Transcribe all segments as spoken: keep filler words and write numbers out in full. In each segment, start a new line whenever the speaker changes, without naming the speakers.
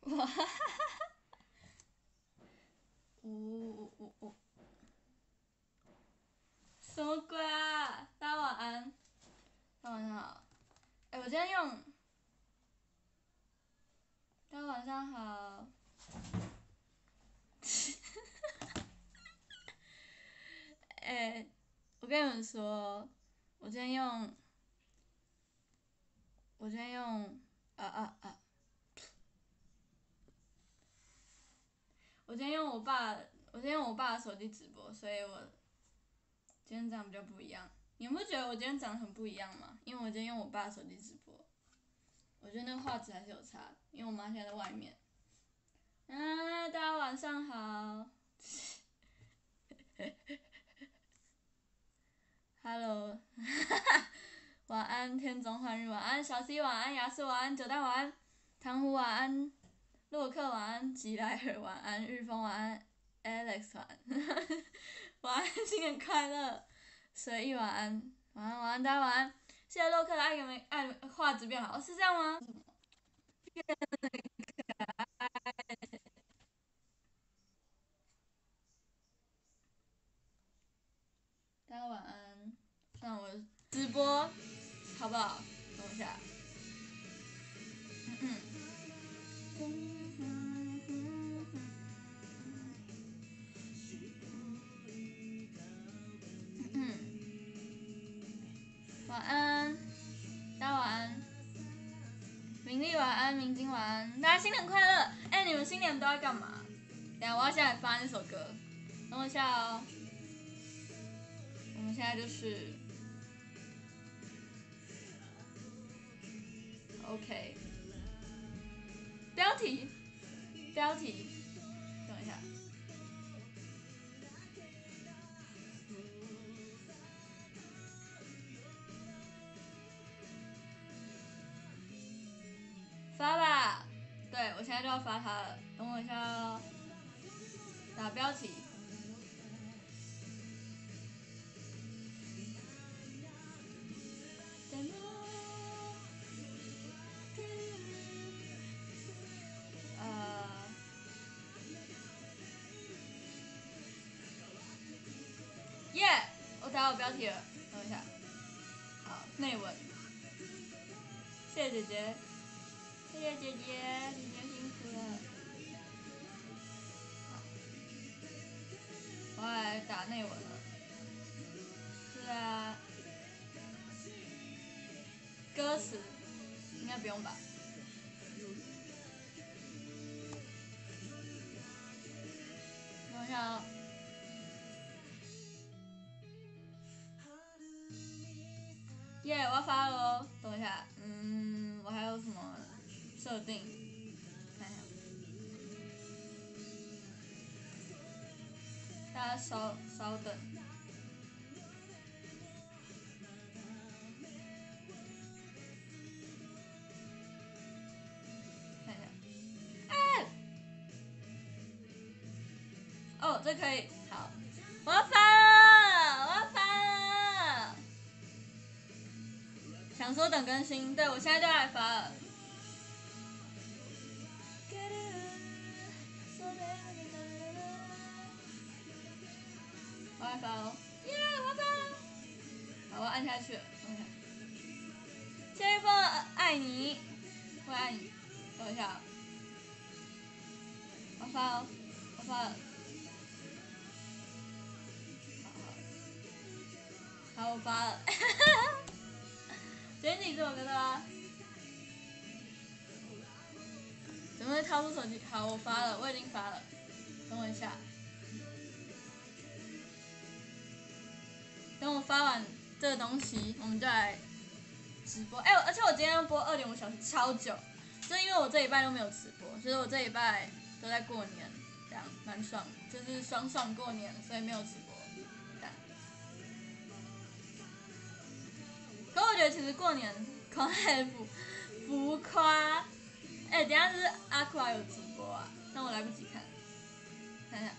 哇，呜呜呜，什么鬼啊！大家晚安，大家晚上好。哎、我今天用，大家晚上好。哎、我跟你们说，我今天用，我今天用，啊啊啊！我今天用我爸，我今天用我爸的手机直播，所以我今天长得比较不一样。你们不觉得我今天长得很不一样吗？因为我今天用我爸的手机直播，我觉得那个画质还是有差的，因为我妈现在在外面。啊，大家晚上好。Hello，晚安，天中换日晚安，小 C 晚安，雅思晚安，九蛋晚安，唐虎晚安，洛克晚安，吉莱尔晚安，日风晚安，Alex 晚安，晚安，新年快乐，随意晚安，晚安晚安，大家晚安，谢谢洛克的爱给没爱画质变好，是这样吗？大家晚安，那我直播好不好？等我一下。晚安，大家晚安，明丽晚安，明晶晚安，大家新年快乐！哎、欸，你们新年都在干嘛？等下我要现在发那首歌，等我一下哦。我们现在就是 OK， 标题，标题，等一下。发吧，对我现在就要发它了，等我一下哦。打标题。呃，耶、yeah! 我打好标题了，等我一下。好，内文。谢谢姐姐，谢谢姐姐，姐姐辛苦了。我要来打内文了。是啊，歌词应该不用吧？等一下哦。耶、yeah, 我要发了哦，等一下，嗯，我还有什么设定？看一下，大家稍稍等。看一下，哎，哦，这可以，好，我要发了，我要发了。想说等更新，对我现在就来发了。我要发哦，耶、yeah, 我要发了。好，我按下去了，等一下。谢一峰，爱你，我爱你。等一下，我发哦，我发了。好，我发了。剪辑这首歌的啊？怎么会掏出手机？好，我发了，我已经发了。等我一下，等我发完这个东西，我们就来直播。哎、欸，而且我今天要播二点五小时，超久。就是因为我这一拜都没有直播，所以我这一拜都在过年，这样蛮爽，就是爽爽过年，所以没有直播。这样。可我觉得其实过年狂海浮浮夸。哎、欸，等一下是阿库有直播啊，但我来不及看，看一下。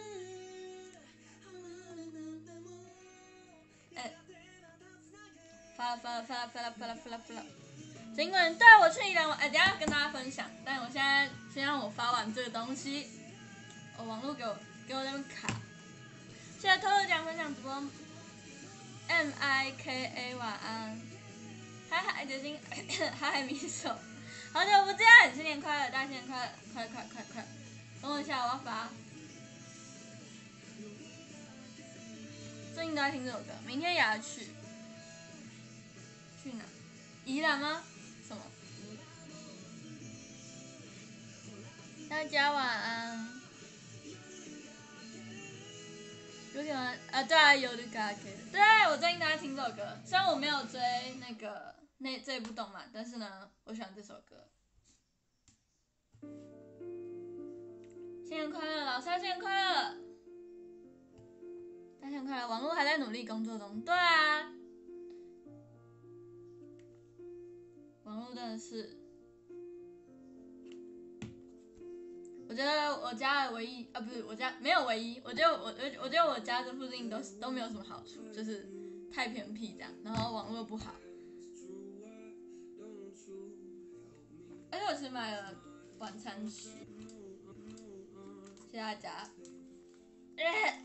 哎、欸， 啦发了发了发了发了发了发了。尽管对我去宜兰玩，哎，等下跟大家分享。但我现在先让我发完这个东西。我、哦、网络给我给我那边卡。谢谢偷偷讲分享直播。M I K A 晚安。嗨嗨决心，嗨嗨米手，好久不见，新年快乐，大家新年快乐，快快快快！等我一下，我要发。最近都在听这首歌，明天也要去。去哪？宜兰吗？什么？大家晚安。有点啊，对啊，有的嘎给。对，我最近都在听这首歌，虽然我没有追那个那这部动漫，但是呢，我喜欢这首歌。新年快乐，老三新年快乐！大家新年快乐！网络还在努力工作中，对啊，网络真的是。我觉得我家的唯一啊，不是我家没有唯一，我觉得我我我觉得我家这附近都都没有什么好处，就是太偏僻这样，然后网络不好。而且我其实买了晚餐吃，谢谢大家。欸、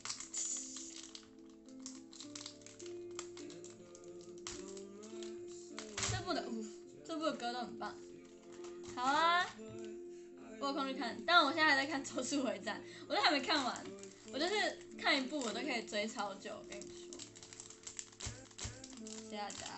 这部的，呃、这部的歌都很棒。好啊。我有空去看，但我现在还在看《咒术回战》，我都还没看完。我就是看一部我都可以追超久，我跟你说。谢谢大家。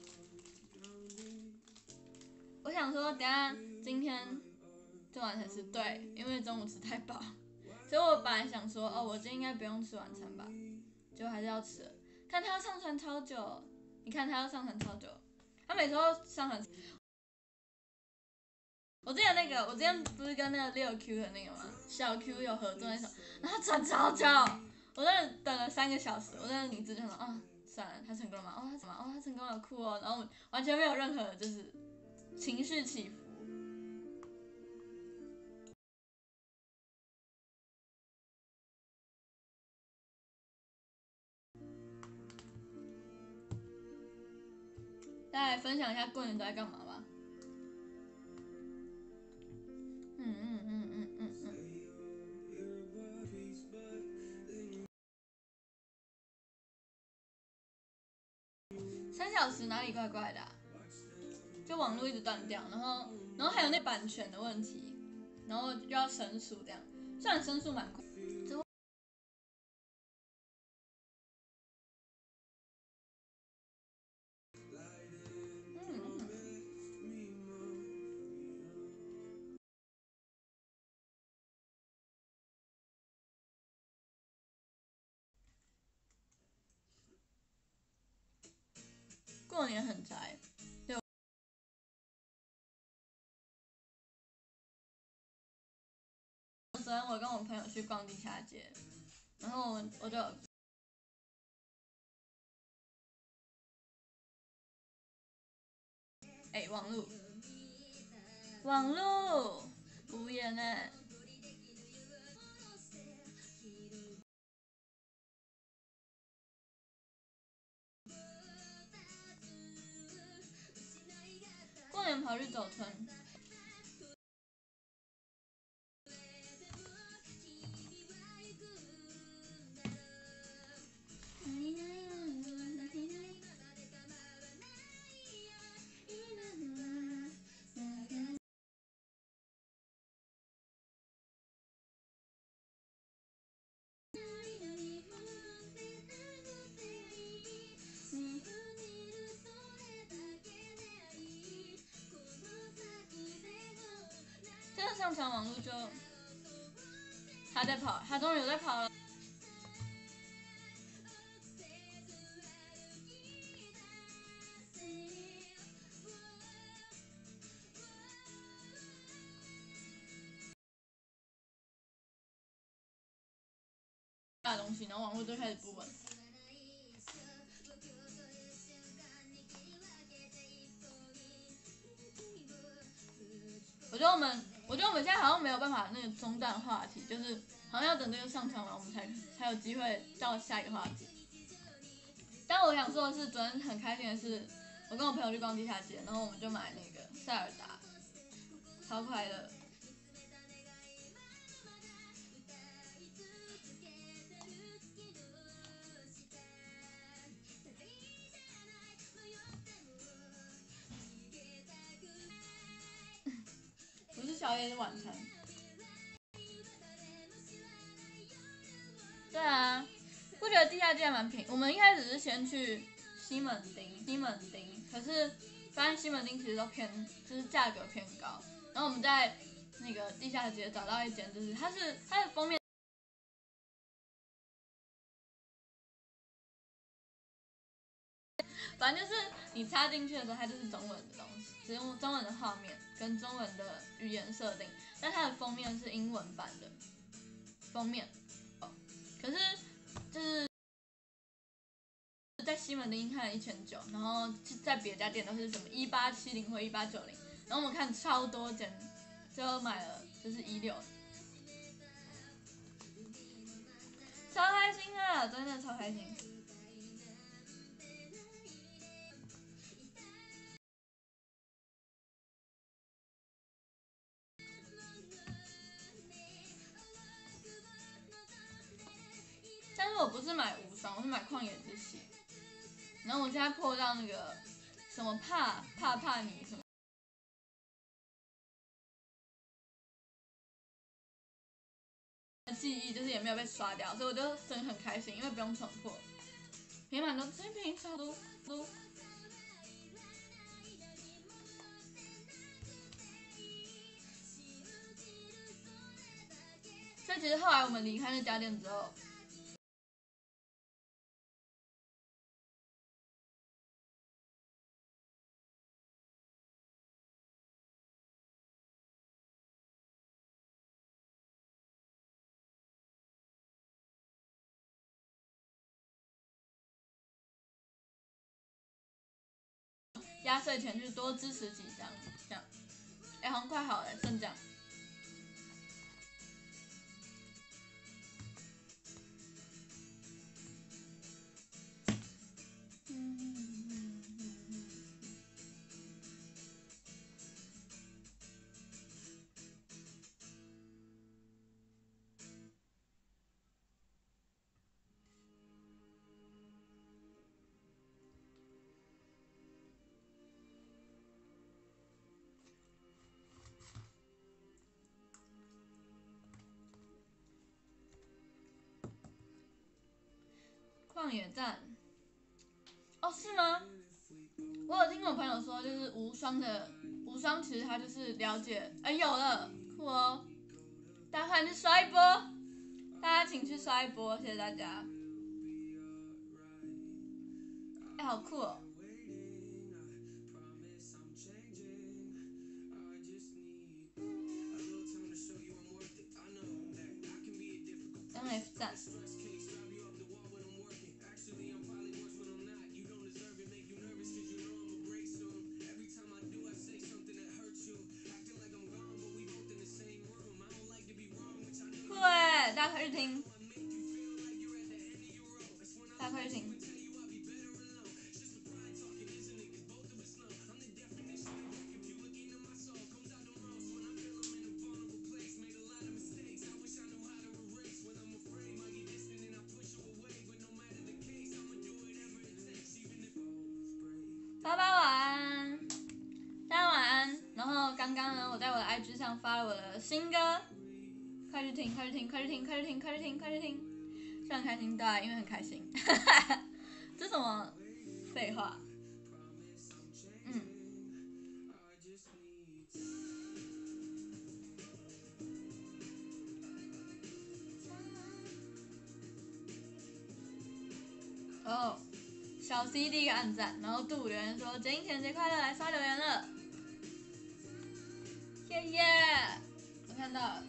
我想说，等下今天做晚餐吃，对，因为中午吃太饱，所以我本来想说，哦，我今天应该不用吃晚餐吧，结果还是要吃了。看他要上传超久，你看他要上传超久，他每次都上传。我之前那个，我之前不是跟那个六 Q 的那个吗？小 Q 有合作那首，然后转超久，我真的等了三个小时，我真的理智就说啊，算了，他成功了吗？哦，他什么？哦，他成功了，酷哦，然后完全没有任何的就是情绪起伏。大家来分享一下过年都在干嘛吧。嗯嗯嗯嗯嗯嗯。三小时哪里怪怪的、啊？就网络一直断掉，然后然后还有那版权的问题，然后又要申诉这样，虽然申诉蛮快。过年很宅，对。昨天我跟我朋友去逛地下街，然后我就，哎、欸，网路，网路，无言哎。过年跑去走村。这个上传网络就，他在跑，他终于有在跑了。大东西，然后网络就开始不稳。我觉得我们，我觉得我们现在好像没有办法那个中断话题，就是好像要等这个上传完，我们才才有机会到下一个话题。但我我想说的是，昨天很开心的是，我跟我朋友去逛地下街，然后我们就买那个塞尔达，超快乐。不是宵夜，是晚餐。对啊，不觉得地下街还蛮便宜？我们一开始是先去西门町，西门町，可是发现西门町其实都偏，就是价格偏高。然后我们在那个地下街找到一间，就是它是它的封面，反正就是你插进去的时候，它就是中文的东西，只用中文的画面跟中文的语言设定，但它的封面是英文版的封面。哦，可是就是在西门町看了一千九，然后在别家店都是什么一八七零或一八九零，然后我们看超多间，最后买了就是一六，超开心啊，真的超开心。但是我不是买无双，我是买旷野之息。然后我现在破到那个什么怕怕怕你什么记忆，就是也没有被刷掉，所以我就真的很开心，因为不用重破。平板都这平超多都。所以其实后来我们离开那家店之后，压岁钱去多支持几张，这样。哎、欸，好像快好了，剩这样。旷野站，哦，是吗？我有听我朋友说，就是无双的无双，其实他就是了解，哎、欸，有了，酷哦！大家快去刷一波，大家请去刷一波，谢谢大家。哎、欸，好酷哦！N F 站。酷哎，大家快去听，大家快去听。爸爸晚安，大家晚安。然后刚刚呢，我在我的 I G 上发了我的新歌，快去听，快去听，快去听，快去听，快去听，快去听。虽然开心，对、啊，因为很开心。这什么废话？嗯。哦，小 C 第一个按赞，然后杜留言说：“简英情人节快乐，来刷留言了。”谢谢，我看到了。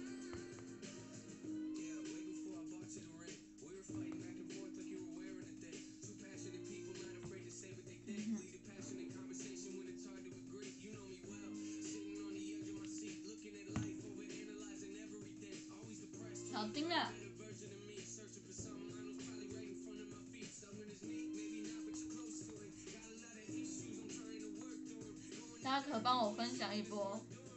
好听了。 大家可帮我分享一波。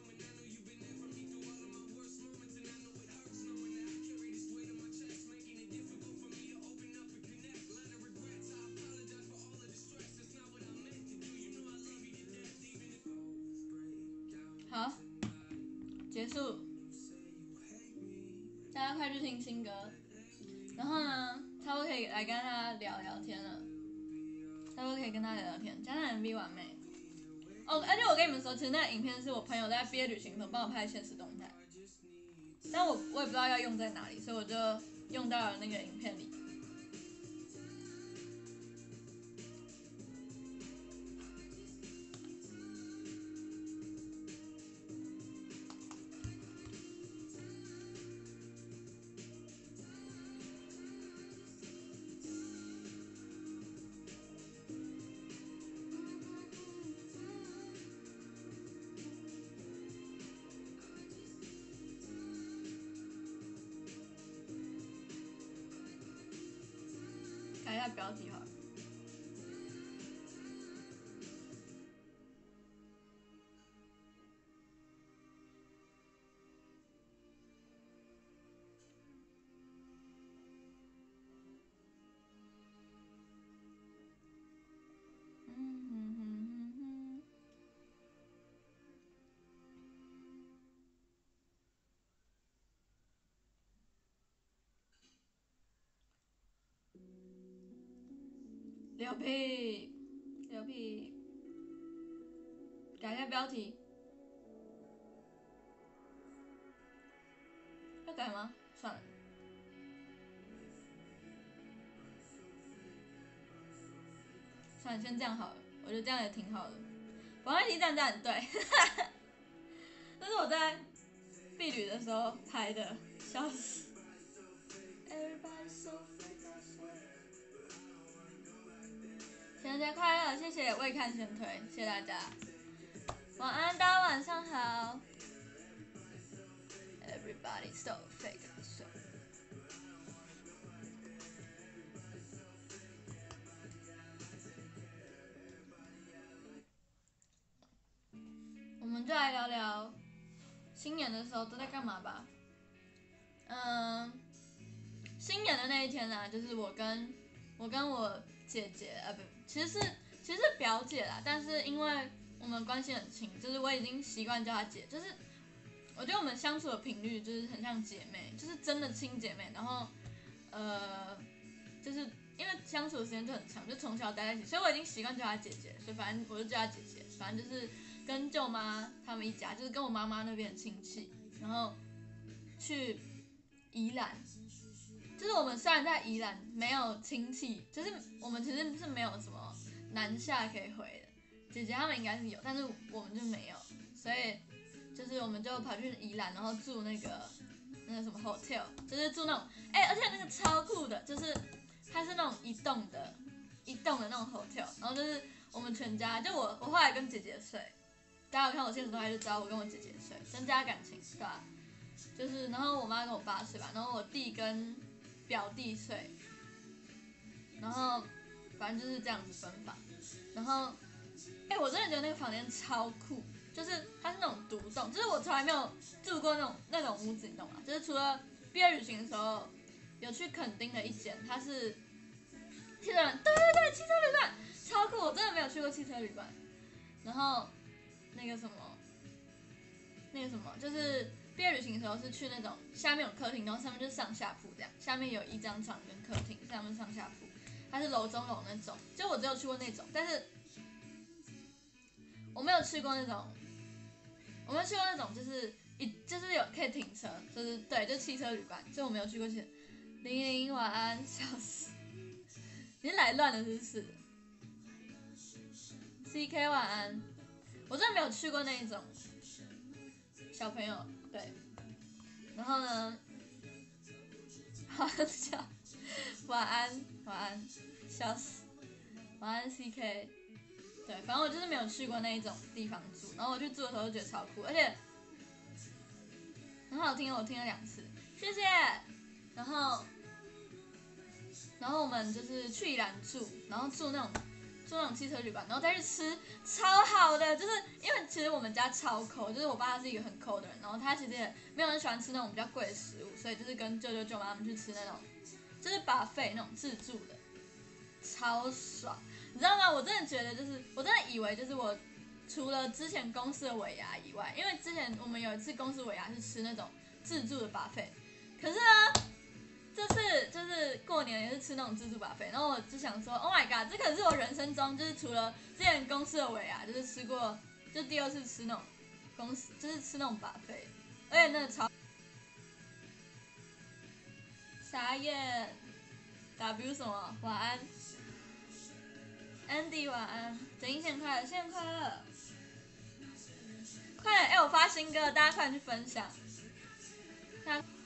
好，结束，大家快去听新歌。然后呢，差不多可以来跟他聊聊天了，差不多可以跟他聊聊天。加上 M V 完美。哦，而且我跟你们说，其实那个影片是我朋友在毕业旅行的时候帮我拍的现实动态，但我我也不知道要用在哪里，所以我就用到了那个影片里。改一下标题好了。嗯哼哼哼哼。流屁，流屁，改一下标题。要改吗？算了。算了，先这样好了。我觉得这样也挺好的。王安琪站站很对，这是我在避旅的时候拍的，笑死。情人节快乐！谢谢未看先推，谢谢大家。晚安，大家晚上好。Everybody so fake so。我们就来聊聊新年的时候都在干嘛吧。嗯，新年的那一天呢、啊，就是我跟我跟我姐姐，呃，不，其实是其实是表姐啦，但是因为我们关系很亲，就是我已经习惯叫她姐，就是我觉得我们相处的频率就是很像姐妹，就是真的亲姐妹，然后呃，就是因为相处的时间就很长，就从小待在一起，所以我已经习惯叫她姐姐，所以反正我就叫她姐姐，反正就是跟舅妈他们一家，就是跟我妈妈那边的亲戚，然后去宜兰。就是我们虽然在宜兰没有亲戚，就是我们其实是没有什么南下可以回的。姐姐他们应该是有，但是我们就没有，所以就是我们就跑去宜兰，然后住那个那个什么 hotel， 就是住那种，哎、欸，而且那个超酷的，就是它是那种一栋的，一栋的那种 hotel， 然后就是我们全家，就我我后来跟姐姐睡，大家有看我现实动态就知道我跟我姐姐睡，增加感情，对吧？就是，然后我妈跟我爸睡吧，然后我弟跟表弟睡，然后反正就是这样子分房。然后，哎、欸，我真的觉得那个房间超酷，就是它是那种独栋，就是我从来没有住过那种那种屋子，你懂吗？就是除了毕业旅行的时候有去垦丁的一间，它是汽车旅馆，对对对，汽车旅馆超酷，我真的没有去过汽车旅馆。然后那个什么，那个什么，就是毕业旅行的时候是去那种下面有客厅，然后上面就是上下铺这样，下面有一张床跟客厅，上面上下铺，它是楼中楼那种。就我只有去过那种，但是我没有去过那种，我没有去过那种就是一就是有可以停车，就是对，就汽车旅馆，所以我没有去过去。玲玲晚安，笑死，你是来乱的是不是 ？C K 晚安，我真的没有去过那一种小朋友，对。然后呢，好笑，晚安晚安，笑死，晚安 C K。对，反正我就是没有去过那一种地方住，然后我去住的时候就觉得超酷，而且很好听，我听了两次，谢谢。然后，然后我们就是去宜兰住，然后住那种住那种汽车旅馆，然后再去吃，超好的。就是因为其实我们家超抠，就是我爸他是一个很抠的人，然后他其实也没有很喜欢吃那种比较贵的食物，所以就是跟舅舅舅妈他们去吃那种就是 buffet 那种自助的，超爽。你知道吗？我真的觉得就是我真的以为就是我除了之前公司的尾牙以外，因为之前我们有一次公司尾牙是吃那种自助的 buffet， 可是呢。这次就是过年也是吃那种自助 buffet， 然后我就想说 ，Oh my god， 这可是我人生中就是除了之前公司的尾牙，就是吃过，就第二次吃那种公司就是吃那种 buffet， 而且那个超傻眼 ，W 什么？晚安 ，Andy 晚安，整一线快乐，新年快乐，快点！哎、欸，我发新歌，大家快点去分享，大家。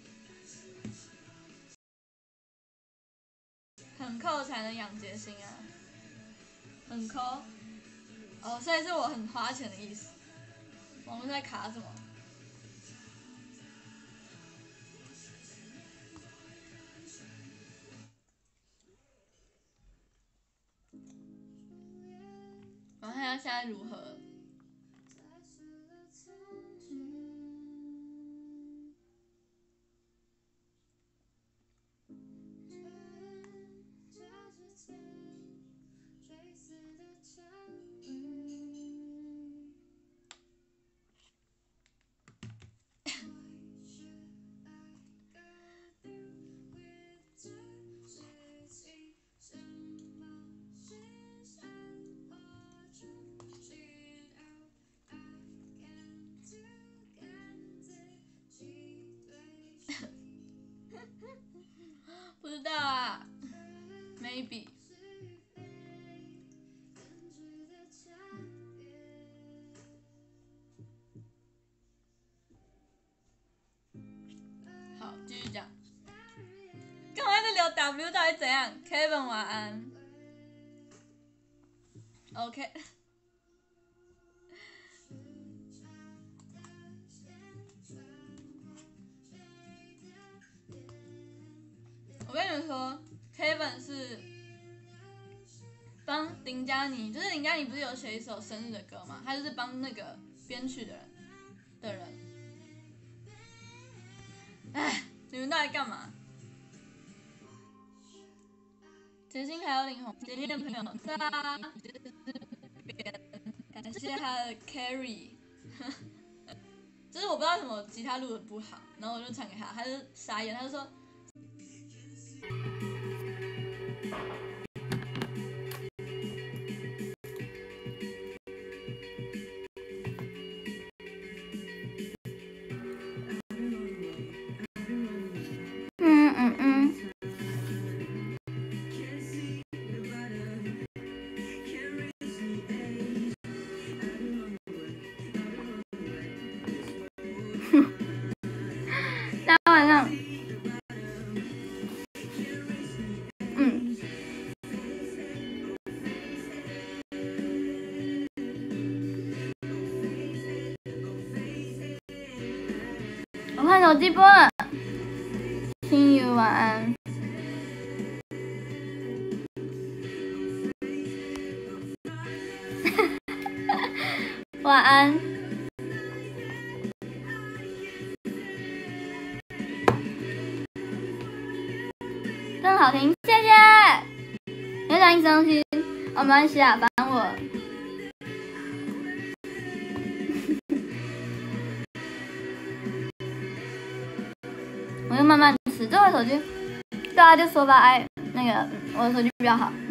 很抠才能养结心啊，很抠，哦，所以是我很花钱的意思。网络在卡什么？我看下现在如何。不知道啊 ，maybe。好，继续讲。干嘛在聊 W 到底怎样 ？Kevin 晚安。OK。我跟你们说 ，Kevin 是帮林嘉妮，就是林嘉妮不是有写一首生日的歌嘛？他就是帮那个编曲的人的人。哎，你们到底干嘛？杰心还有领红，杰心的朋友在啊，感谢他的 carry。就是我不知道为什么吉他录的不好，然后我就传给他，他就傻眼，他就说。嗯嗯嗯。大家晚上。嗯。我换手机播了。心雨晚安。晚安。真好听，谢谢。你想一生气，哦，没关系啊，反正我。我就慢慢吃，这个手机，大家就说吧，哎，那个我的手机比较好。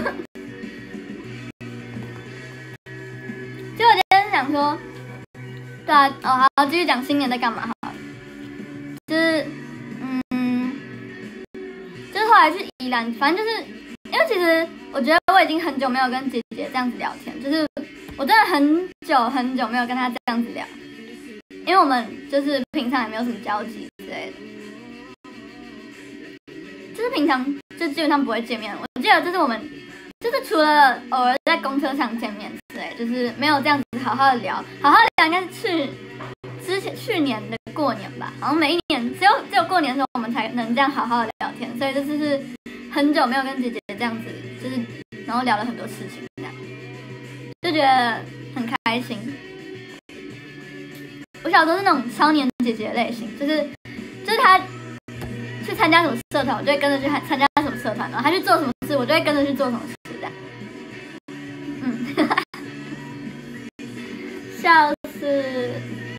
就我今天想说，对啊，哦好，继续讲新年在干嘛好了，就是，嗯，就是后来去宜兰，反正就是因为其实我觉得我已经很久没有跟姐姐这样子聊天，就是我真的很久很久没有跟她这样子聊，因为我们就是平常也没有什么交集之类的。就是平常就基本上不会见面，我记得就是我们就是除了偶尔在公车上见面之类，就是没有这样子好好的聊，好好的聊应该是去之前去年的过年吧，好像每一年只有只有过年的时候我们才能这样好好的聊天，所以就是很久没有跟姐姐这样子就是
然后聊了很多事情，这样就觉得很开心。我小时候是那种超黏姐姐的类型，就是就是她去参加什么社团，我就会跟着去参加什么社团，然后她去做什么事，我就会跟着去做什么事，这样。嗯，笑死。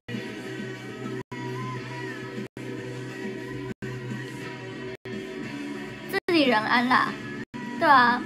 自己人安啦，对啊。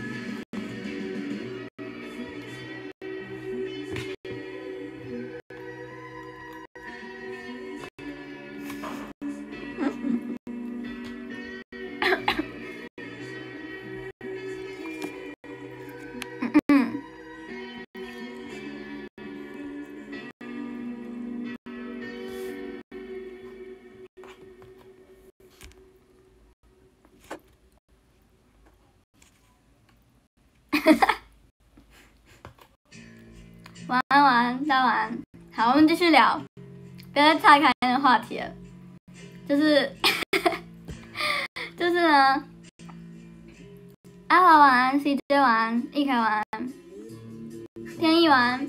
晚安，晚安，大家晚安。好，我们继续聊，不要再岔开那个话题了。就是，就是呢，阿华晚安 ，C J 晚安，易凯晚安，天意晚安。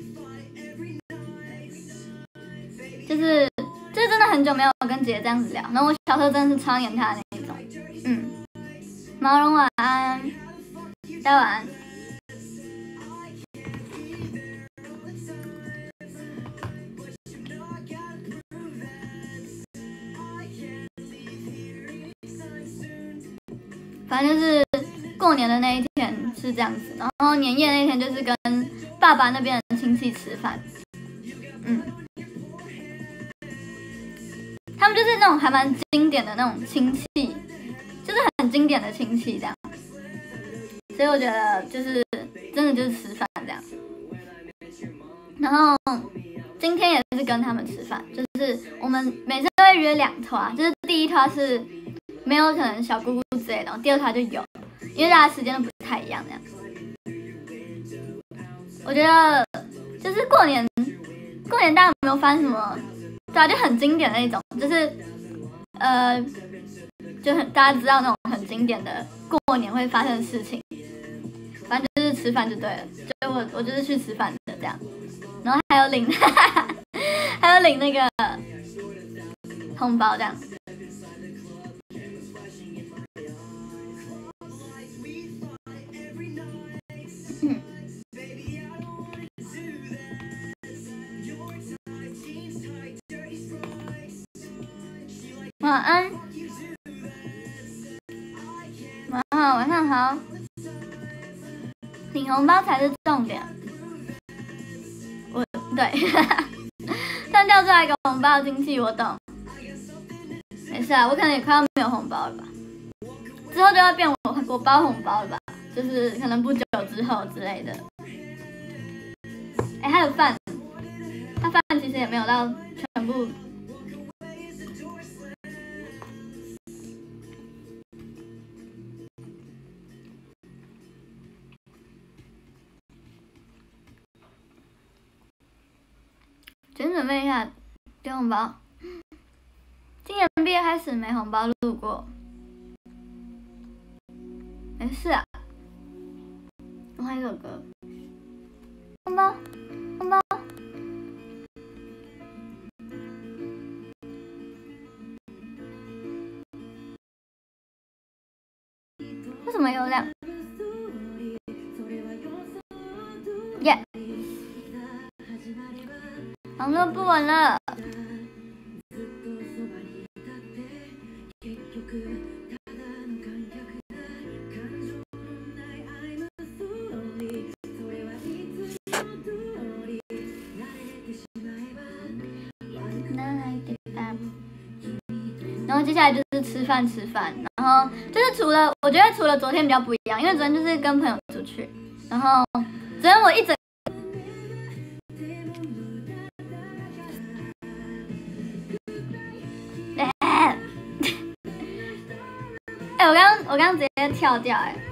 就是，就是真的很久没有跟姐姐这样子聊。然后我小时候真的是超黏她的那一种。嗯，毛绒晚安，大家晚安。反正就是过年的那一天是这样子，然后年夜那天就是跟爸爸那边的亲戚吃饭，嗯，他们就是那种还蛮经典的那种亲戚，就是很经典的亲戚这样，所以我觉得就是真的就是吃饭这样。然后今天也是跟他们吃饭，就是我们每次都会约两团，就是第一团是没有可能小姑姑之类的，然后第二团就有，因为大家时间都不太一样这样。我觉得就是过年，过年大家有没有发生什么？对啊，就很经典的那种，就是呃，就很大家知道那种很经典的过年会发生的事情。反正就是吃饭就对了，就我我就是去吃饭的这样，然后还有领，还有领那个红包这样。嗯，晚安，晚上好，晚上好。领红包才是重点。我对，但掉出来一个红包亲戚，我懂。没事啊，我可能也快要没有红包了吧，之后就要变我我包红包了吧，就是可能不久之后之类的。哎、欸，还有饭，他饭其实也没有到全部。先准备一下给红包。今年毕业开始没红包路过，没事啊。我换一首歌。红包，红包。为什么有两？耶！网络不稳了。然后接下来就是吃饭吃饭，然后就是除了我觉得除了昨天比较不一样，因为昨天就是跟朋友出去，然后昨天我一整。哎、欸，我刚我刚直接跳掉哎、欸。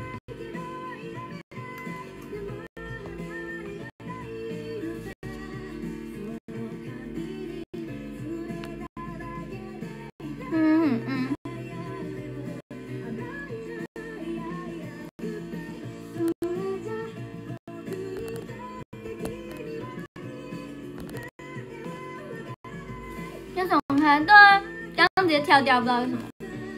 嗯嗯。 开，对啊，刚刚直接跳掉，不知道为什么。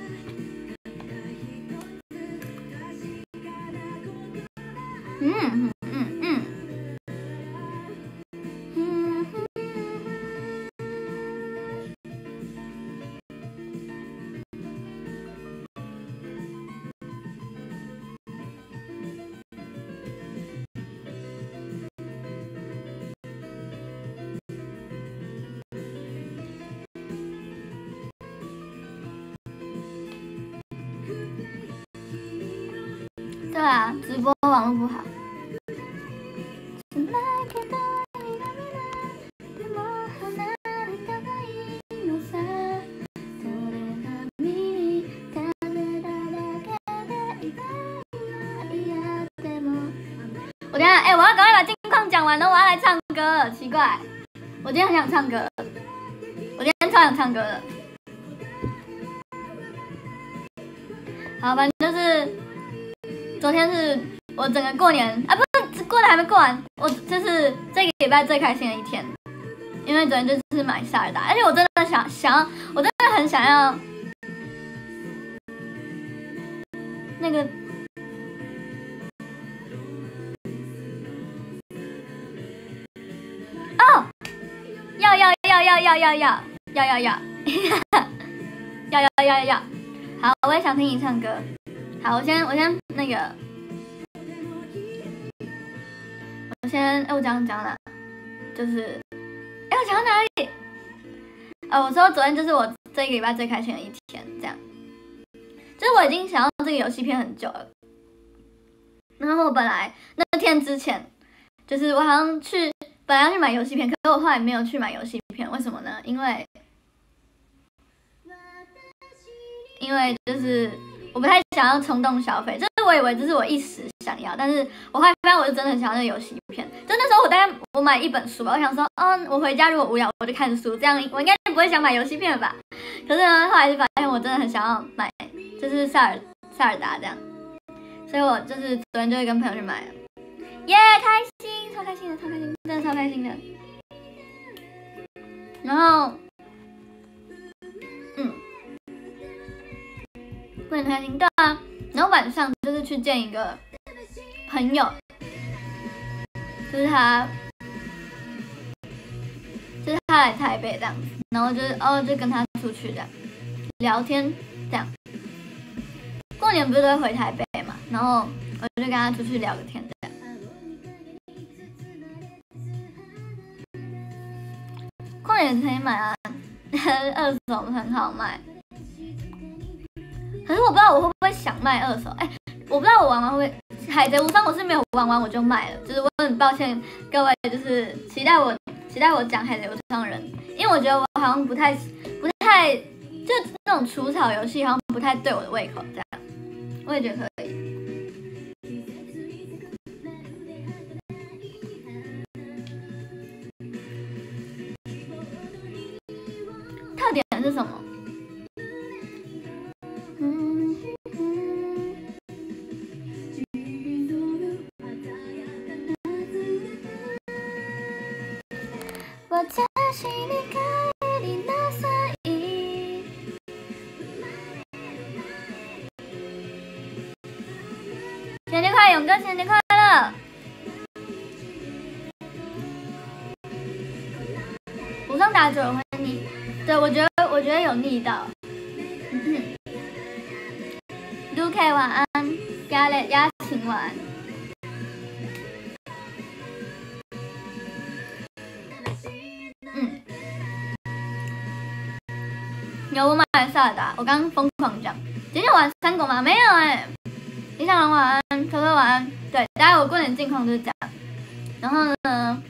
嗯嗯嗯嗯。嗯对啊，直播网络不好。我等一下，哎、欸，我要赶快把近况讲完了，我要来唱歌了。奇怪，我今天很想唱歌，我今天超想唱歌的。好，反正就是昨天是我整个过年啊，不是过年还没过完，我就是这个礼拜最开心的一天，因为昨天就是买萨尔达，而且我真的想想要，我真的很想要那个。哦，要要要要要要要要要要要要要要要，好，我也想听你唱歌。好，我先我先那个，我先哎，我讲讲哪？就是哎，我讲到哪里？呃，我说昨天就是我这个礼拜最开心的一天，这样。就是我已经想要这个游戏片很久了，然后我本来那天之前，就是我好像去。本来要去买游戏片，可是我后来没有去买游戏片，为什么呢？因为，因为就是我不太想要冲动消费，就是我以为这是我一时想要，但是我后来发现我是真的很想要那个游戏片。就那时候我大概我买一本书吧，我想说，哦，我回家如果无聊我就看书，这样我应该不会想买游戏片了吧？可是呢，后来就发现我真的很想要买，就是萨尔萨尔达这样，所以我就是昨天就会跟朋友去买了。耶、yeah, 开心，超开心的，超开心，真的超开心的。然后，嗯，会很开心，对啊。然后晚上就是去见一个朋友，就是他，就是他来台北这样子，然后就是哦，就跟他出去这样聊天这样。过年不是都会回台北嘛，然后我就跟他出去聊个天这样。过年可以买啊，二手很好卖。可是我不知道我会不会想卖二手，哎、欸，我不知道我玩完会不会。海贼无双我是没有玩完我就卖了，就是我很抱歉各位，就是期待我期待我讲海贼无双的人，因为我觉得我好像不太不太就那种除草游戏好像不太对我的胃口这样，我也觉得可以。特点是什么？嗯新年快乐，勇哥，新年快乐！无双打久了会腻，对我觉得我觉得有腻到。嗯 Luke 晚安，雅蕾雅琴晚安。嗯，有我买了萨尔达，我刚刚疯狂讲。今天玩三国吗？没有哎、欸。李小龙晚安，可可晚安。对，大家我过年近况就是这样。然后呢，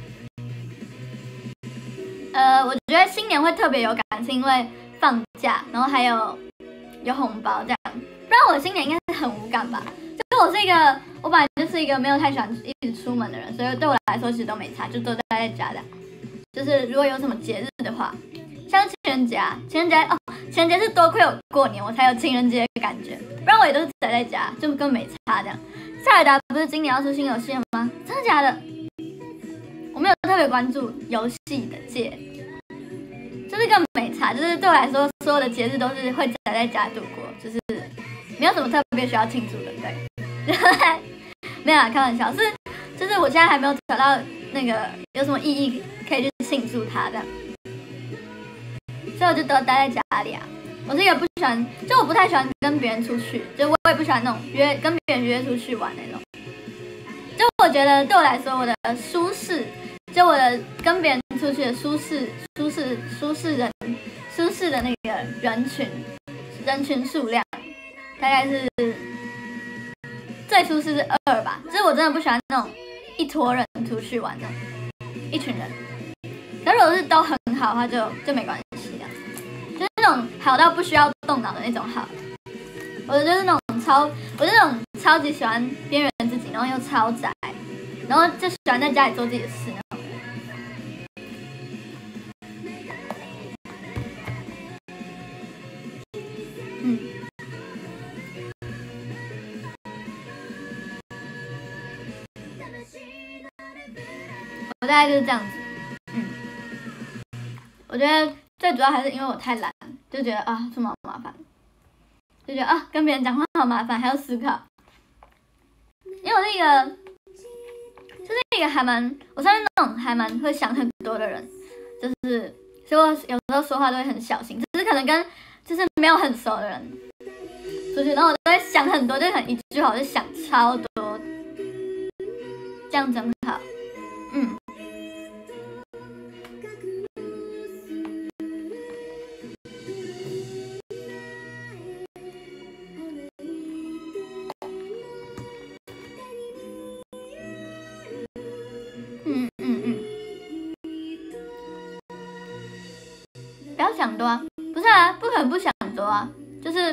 呃，我觉得新年会特别有感，是因为放假，然后还有有红包这样。不然我新年应该是很无感吧。就我是一个，我本来就是一个没有太喜欢一直出门的人，所以对我来说其实都没差，就都待在家的。就是如果有什么节日的话，像是情人节啊，情人节哦，情人节是多亏有过年我才有情人节的感觉，不然我也都是宅在家，就根本没差这样。塞尔达不是今年要出新游戏了吗？真的假的？我没有特别关注游戏的界，就就是更没差，就是对我来说，所有的节日都是会宅在家度过，就是没有什么特别需要庆祝的，对。没有啦，开玩笑，是就是我现在还没有找到那个有什么意义可以去庆祝它这样，所以我就都待在家里啊。我是一个不喜欢，就我不太喜欢跟别人出去，就我也不喜欢那种约跟别人约出去玩那种。就我觉得对我来说，我的舒适，就我的跟别人出去的舒适、舒适、舒适人、舒适的那个人群，人群数量大概是最舒适是二吧。就是我真的不喜欢那种一坨人出去玩的，一群人。可是如果是都很好的话就，就就没关系的，就是那种好到不需要动脑的那种好。我就是那种超，我是那种超级喜欢边缘自己，然后又超宅，然后就喜欢在家里做自己的事那种人。嗯，我大概就是这样子。嗯，我觉得最主要还是因为我太懒，就觉得啊，这么麻烦。就觉得啊，跟别人讲话好麻烦，还要思考。因为我是一个，就是一个还蛮，我算是那种还蛮会想很多的人，就是，所以我有时候说话都会很小心，只是可能跟就是没有很熟的人出去，然后我都会想很多，就可能一句话我就想超多，这样真好，嗯。不要想多啊，不是啊，不可能不想多啊，就是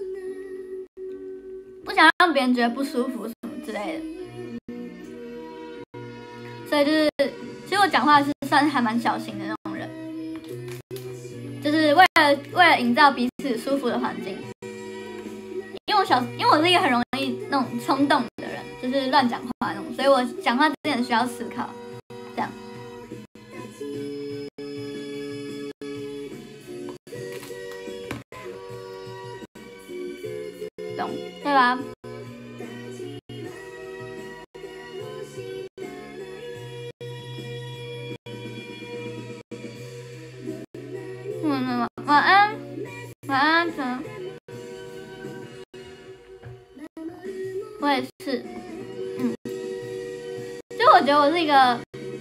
不想让别人觉得不舒服什么之类的，所以就是其实我讲话是算是还蛮小心的那种人，就是为了为了营造彼此舒服的环境。因为我小，因为我是一个很容易那种冲动的人，就是乱讲话那种，所以我讲话之前需要思考，这样。懂对吧？嗯，晚安，晚安，晨。我也是，嗯，就我觉得我是一个，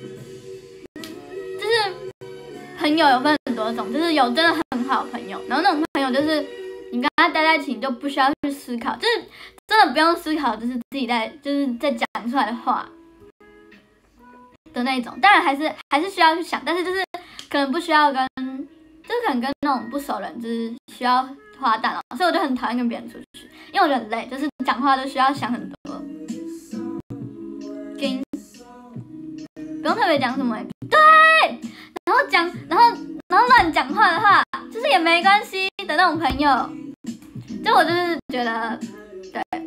就是朋友有分很多种，就是有真的很好的朋友，然后那种朋友就是你跟他待在一起，你就不需要去思考，就是真的不用思考，就是自己在就是在讲出来的话的那种。当然还是还是需要去想，但是就是可能不需要跟，就是可能跟那种不熟人就是需要花大脑，所以我就很讨厌跟别人出去，因为我觉得很累，就是讲话都需要想很多。跟不用特别讲什么，对，然后讲，然后然后乱讲话的话，就是也没关系的那种朋友。就我就是觉得，对，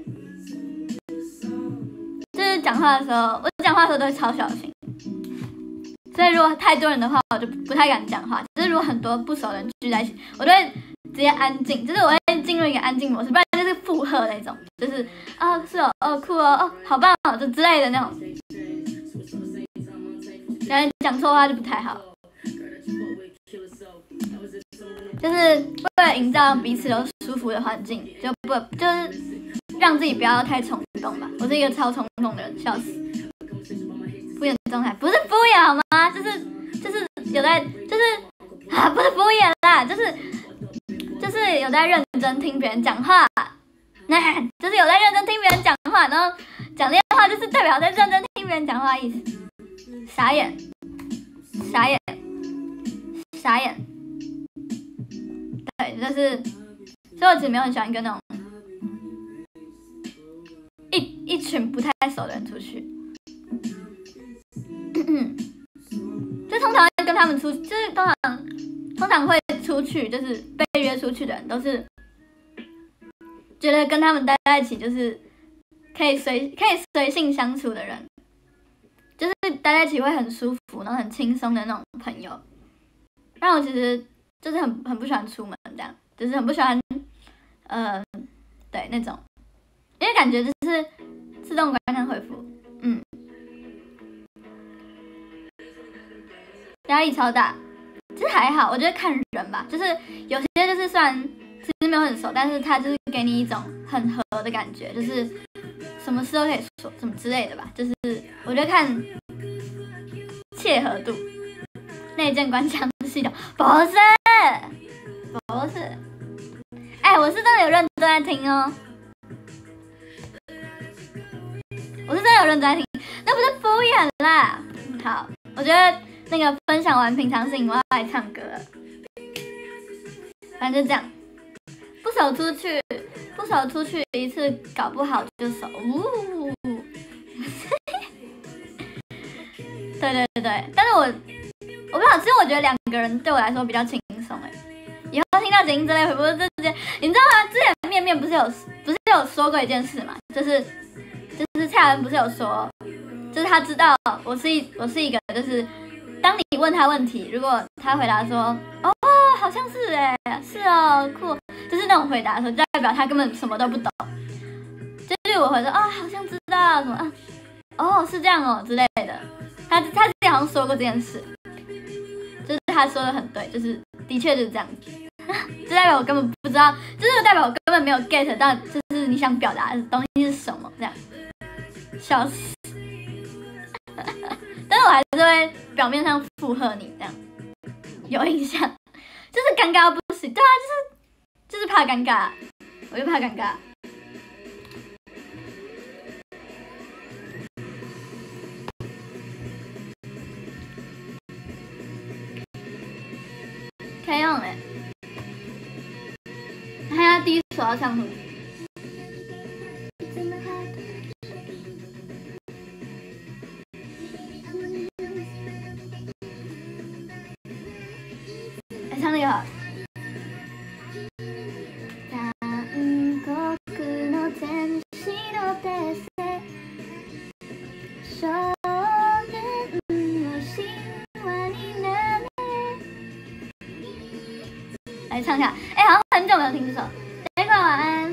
就是讲话的时候，我讲话的时候都会超小心。所以如果太多人的话，我就不太敢讲话。就是如果很多不熟的人聚在一起，我就会直接安静，就是我会进入一个安静模式，不然就是附和那种，就是啊、哦、是哦，哦酷哦，哦好棒哦，就之类的那种。然后讲错话就不太好，就是为了营造彼此都舒服的环境，就不就是让自己不要太冲动吧。我是一个超冲动的人，笑死。敷衍状态不是敷衍好吗？就是就是有在就是啊，不是敷衍啦，就是就是有在认真听别人讲话，那就是有在认真听别人讲话，然后讲这些话就是代表在认真听别人讲话的意思。傻眼，傻眼，傻眼。对，就是，所以我其实没有很喜欢跟那种一一群不太熟的人出去。就通常会跟他们出，就是通常通常会出去，就是被约出去的人，都是觉得跟他们待在一起就是可以随可以随性相处的人，就是待在一起会很舒服，然后很轻松的那种朋友。让我其实就是很很不喜欢出门这样，就是很不喜欢，呃，对那种，因为感觉就是自动观看回复，嗯，压力超大。其实还好，我觉得看人吧，就是有些就是虽然其实没有很熟，但是他就是给你一种很合的感觉，就是什么事都可以说，什么之类的吧。就是我觉得看切合度，内建官腔系统，不是，不是，哎，我是真的有认真在听哦，我是真的有认真在听，那不是敷衍啦。好，我觉得。那个分享完平常事情，我要来唱歌了。反正就这样，不熟出去，不熟出去一次，搞不好就熟。呜对对对对，但是我我不知道，其实我觉得两个人对我来说比较轻松哎。以后听到剪音之类回复这件，你知道吗？之前面面不是有不是有说过一件事嘛，就是就是蔡文不是有说，就是他知道我是一我是一个就是。当你问他问题，如果他回答说“哦，好像是哎，是哦，酷”，就是那种回答的时候，就代表他根本什么都不懂。就是我会说“哦，好像知道什么啊，哦，是这样哦”之类的。他他之前好像说过这件事，就是他说的很对，就是的确就是这样子。就代表我根本不知道，就是代表我根本没有 get 到，就是你想表达的东西是什么，这样。笑死。但是我还是会表面上附和你，这样有印象，就是尴尬不行。对啊，就是就是怕尴尬，我就怕尴尬。可以用哎，看下第一首要唱什么。唱那个好。来唱一下，哎、欸，好像很久没有听这首。这块晚安。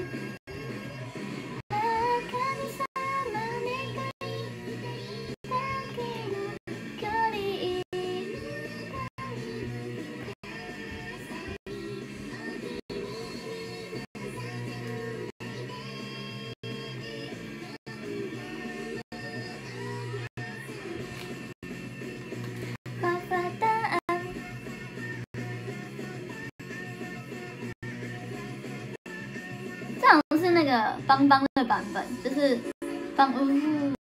是那个邦邦的版本，就是邦呜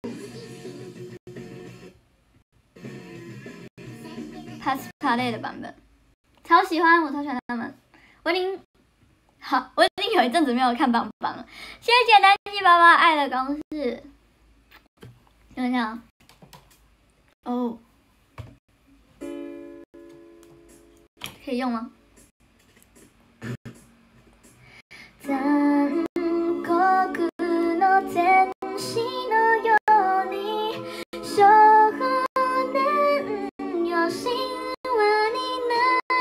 Pass Play 的版本，超喜欢，我超喜欢他们。我已经好，我已经有一阵子没有看邦邦了。谢谢单机爸爸爱的公式，等一下哦，可以用吗？残酷の天使のように少年よ神話にな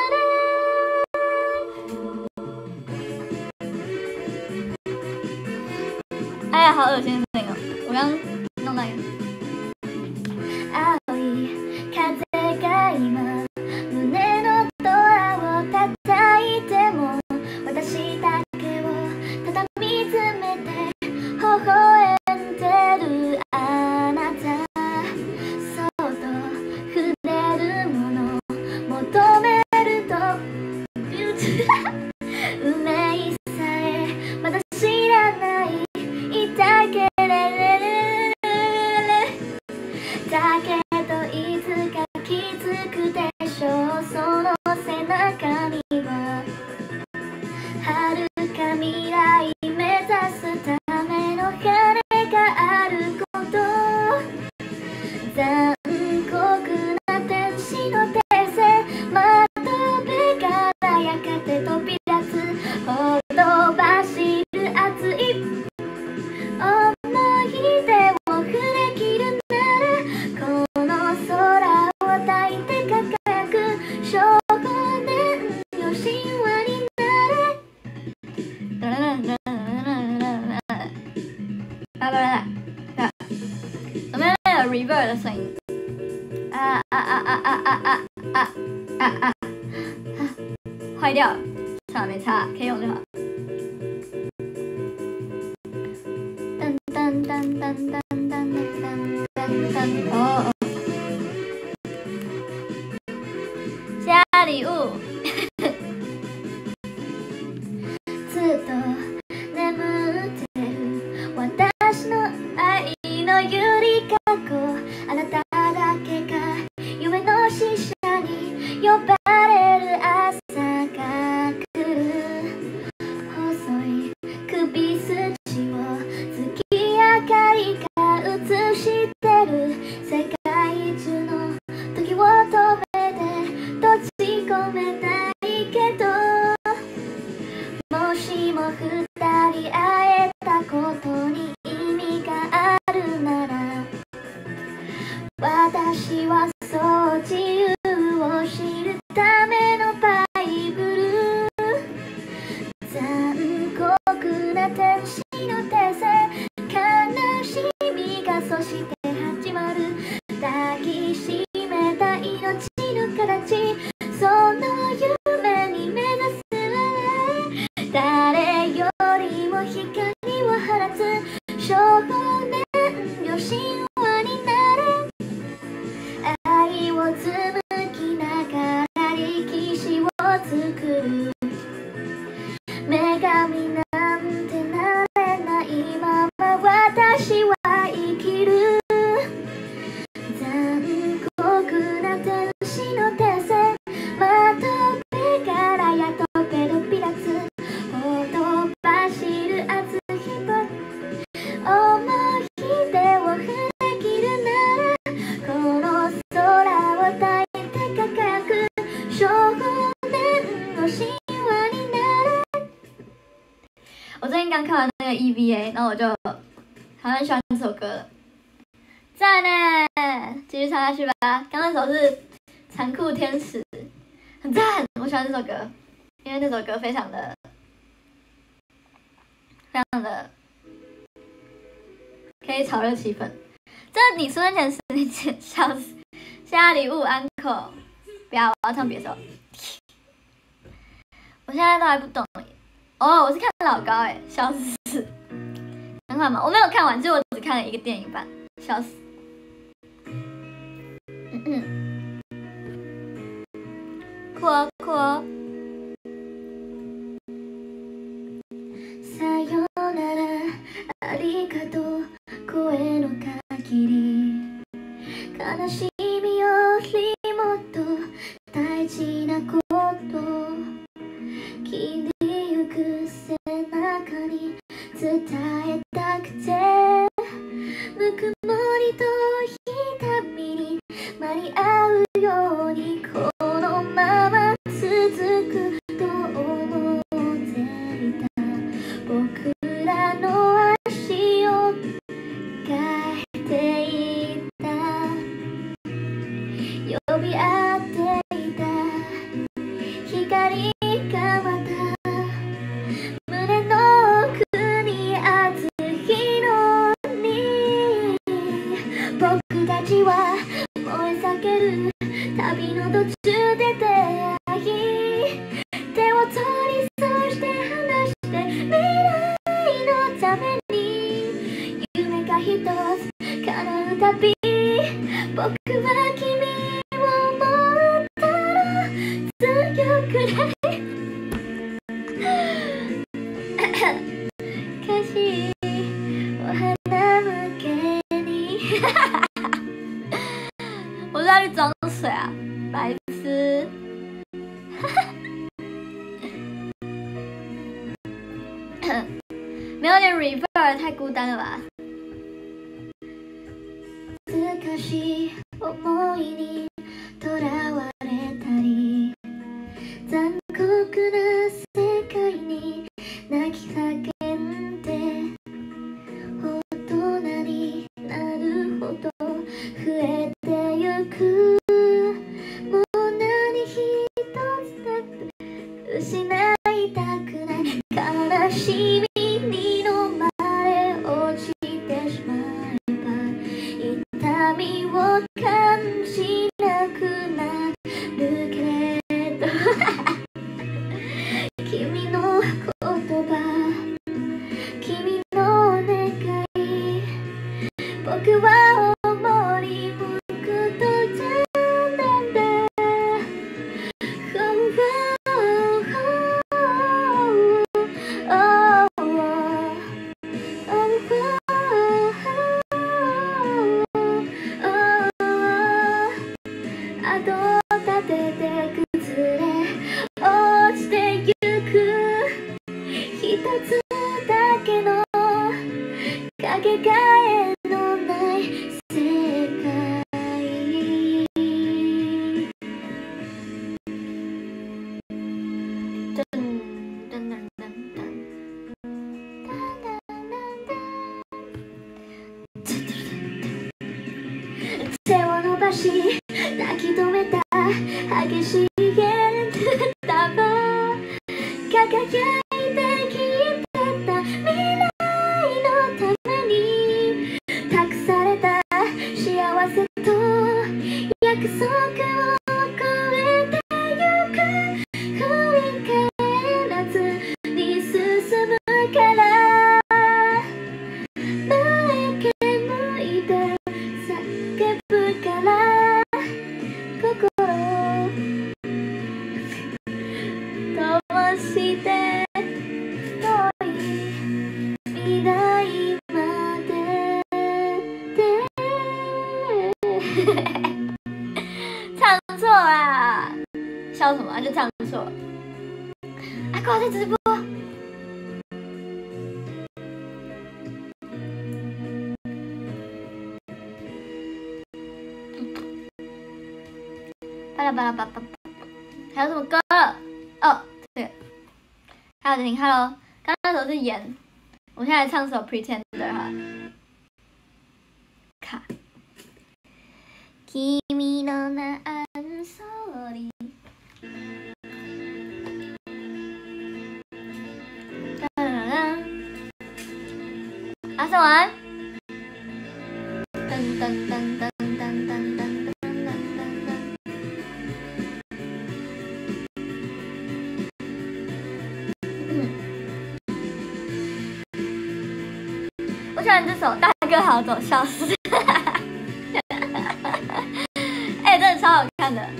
れ。哎呀，好恶心的那个，我刚弄到一个。青い風が今胸のドアを叩いても私だけをただ見つめて微笑んでるあなた、そっと触れるもの求めると運命さえまだ知らないだけれだけどいつか気づくでしょう、その背中には遥か未来目指すための羽があること、残酷な天使の手勢窓辺からやがて飛び出すほとばしる熱い思い出を振り切るならこの空を抱いて輝く少年よ有 reverb 的声音。啊啊啊啊啊啊啊啊啊啊！坏掉了，算了没差，可以用就好。噔噔噔噔噔噔噔噔噔哦！加礼物。ずっと眠ってる私の愛のゆりかご、あなただけが夢の使者に呼ばれる朝が来る。細い首筋を月明かりが映してる。世界中の時を止めて閉じ込めたいけど、もしも二人会えたことに意味があるなら、私はそう自由を知るためのバイブル。残酷な天使の手線、悲しみがそして始まる。抱きしめた命の形、その夢に目指す。誰よりも光を放つ少年よ、神話になれ。愛を紡ぎながら歴史を作る。女神なんてなれないまま私は生きる。残酷な天使の手線、まとべからやとペドピラツ、ほとばしる熱ひと思い出を振り切るなら、この空を抱いて輝く少年の神話になれ。我最近刚看完那个 E V A， 然后我就还蛮喜欢这首歌的，赞呢！继续唱下去吧。刚刚那首是残酷天使，很赞，我喜欢这首歌，因为那首歌非常的。非常的可以炒热气氛。这你出生前十年前，笑死！下礼物安可，不要，我要唱别首。我现在都还不懂哦，我是看老高哎，笑死！能看吗？我没有看完，就我只看了一个电影版，笑死！嗯嗯，酷哦酷哦。さよならありがとう声の限り、悲しみよりもっと大事なこと切りゆく背中に伝えたくて、ぬくもりと痛みに間に合うようにこのまま続くと思っていた。僕らの足を変えていた、呼び合っていた光がまた胸の奥に熱いのに、僕たちは燃え盛る旅の途中で出会い、手を取りそして離して未来のために夢が一つ叶うたび、僕は君を持ったら強くなれ可惜我还那么给你我是要去装水啊，白痴没有点 reverb 太孤单了吧。難しい思いにとらわれたり、残酷な世界に泣き叫んで、大人になるほど増えてゆく。もう何一つなく失いたくない、悲しみに飲まれ落ちてしまえば痛みを感じなくなるけれど君の言葉君の願い僕は思い向くとじゃなんだかけがえのない世界手を伸ばし抱き留めた激しいゲルタバ輝いて消えてた未来のために託された幸せと約束を超えてゆく振り返らずに進むから前け向いて叫ぶから心飛ばして遠い未来まで唱错啦！笑什么啊？就唱错。阿狗在直播。巴拉巴拉巴拉巴拉，还有什么歌？哦，这个，还有婷 ，Hello， 刚刚那首是演，我现在唱首 Pretender 哈。卡。君の名I'm sorry。阿胜晚安。噔噔噔噔噔噔噔噔。我喜欢这首《大哥好走》，笑死！哎、欸，真的超好看的。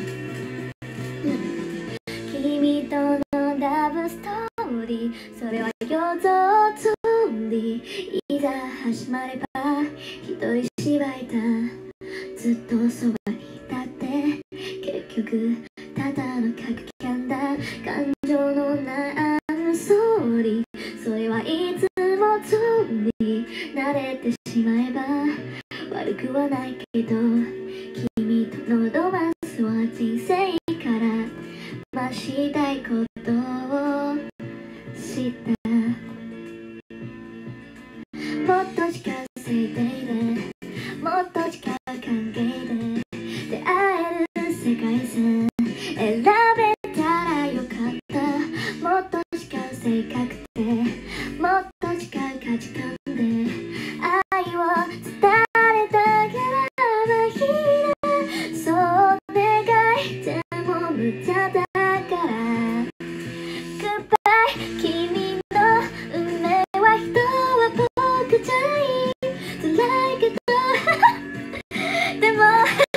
君とのラブストーリー、それは夜通り、いざ始まれば一人芝居だ。ずっとそばにいたって結局ただの書きキャンだ。感情のないI'm sorry、それはいつも通り慣れてしまえば悪くはないけど、君とのロマンスは人生から増したいことを知った。もっと近づいていて、もっと近い関係で出会える世界線選べたらよかった。もっと近い性格でもっと近い価値観で愛を伝えたからばひら、そう願いでも無駄だから。 Goodbye 君の運命は人は僕じゃない辛いけどでも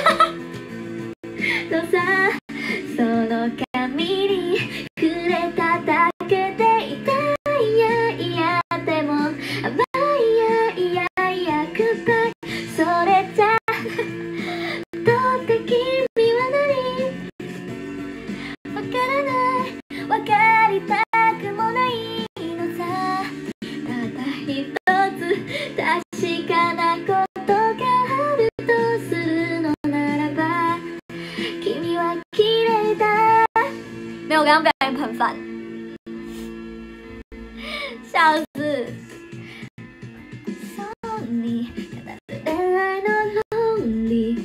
とさ、その髪に触れただけで痛い、いやいやでも甘い、いやいやいや Goodbye それじゃどうって君は何わからない、わかりたくもないのさ。ただ一つ確かなことがあるとするのならば、君は綺麗だ。没有，我刚刚表演很烦，笑死。Sorry 恋愛の論理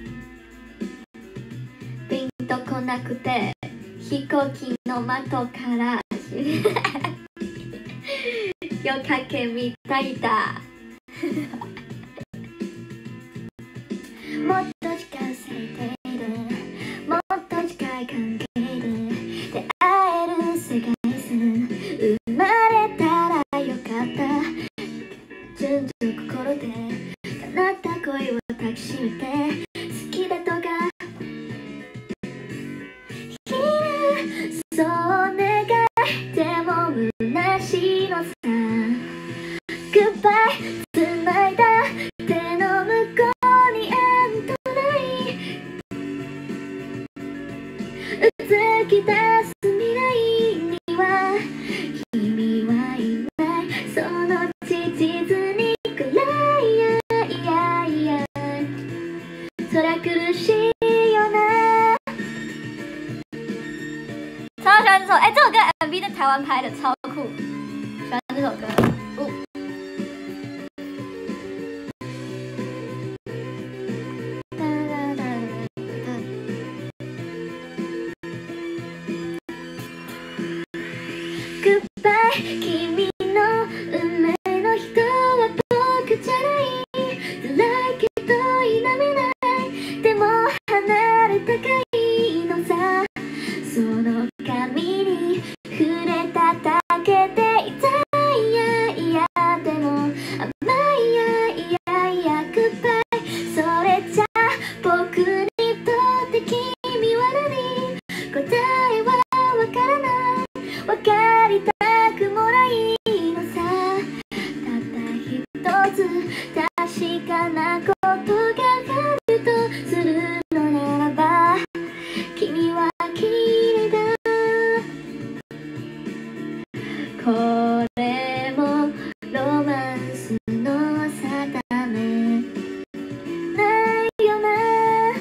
ピンとこなくて飛行機の的から夜かけみたいだもっき出す未来には君はいないそのうち地図にくらいやいやいやそりゃ苦しいよな。超喜欢这首，哎、欸，这首歌 M V 在台湾拍的，超酷，喜欢这首歌。哦 Goodbye 君の運命の人は僕じゃない辛いけど否めないでも離れたかいのさその髪に触れただけで痛いやいやでも甘いやいやいや Goodbye それじゃ僕にとって君は何答えはわからないわかりたくもないのさたった一つ確かなことがあるとするのならば君は綺麗だこれもロマンスの定めないよな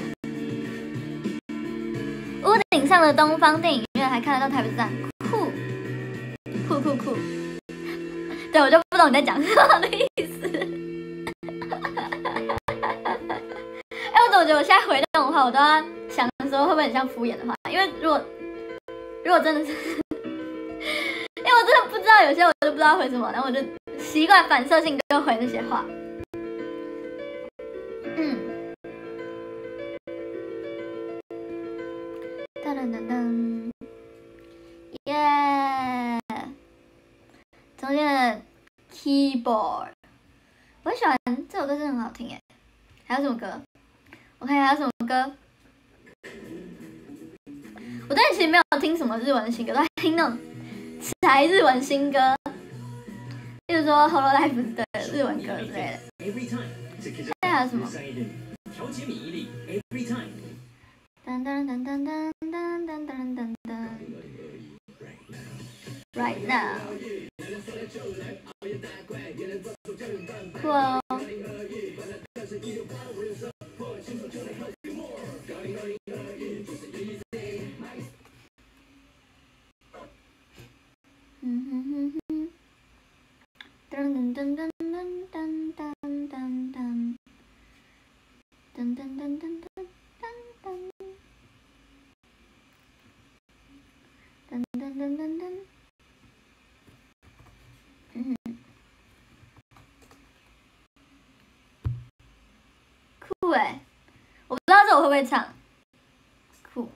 屋顶上的东方电影院还看得到台北站酷酷酷酷对我就不懂你在讲什么的意思哎、欸，我怎么觉得我现在回那种话我都要想的时候会不会很像敷衍的话因为如果如果真的是因为我真的不知道有些我就不知道回什么然后我就习惯反射性就回那些话嗯噔噔噔噔耶中间的 keyboard 我很喜欢这首歌真的很好听哎还有什么歌我看一下还有什么歌我最近其实没有听什么日文新歌都在听那种才日文新歌例如说 Hololive 的日文歌之类的还有什么噔噔噔噔噔噔噔噔噔噔 Right now 酷哦嗯哼哼哼噔噔噔噔噔噔噔噔噔噔噔噔噔噔噔噔噔噔噔嗯酷哎我不知道这我会不会唱酷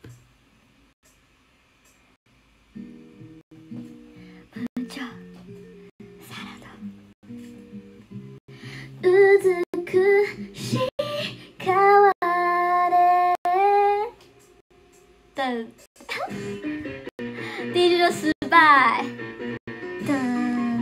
美しい川で等第一句就失败等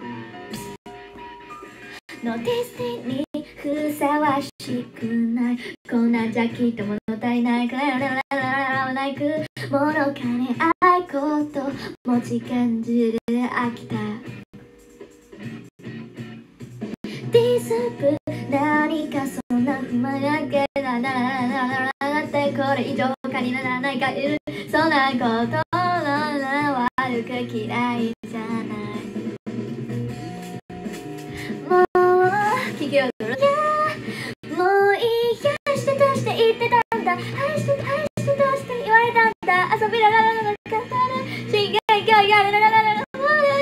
No destiny ふさわしくないこんなんじゃきっと物足りないからないくもの金愛こと持ち感じで飽きたディスプ何かそんな不満やけなならならならってこれ以上他にならないかいるそんなことの悪く嫌いじゃないもう聞けよドロいやもういいやしてどうして言ってたんだ愛して愛してどうして言われたんだ遊びらららららかたるしがいがいがららららら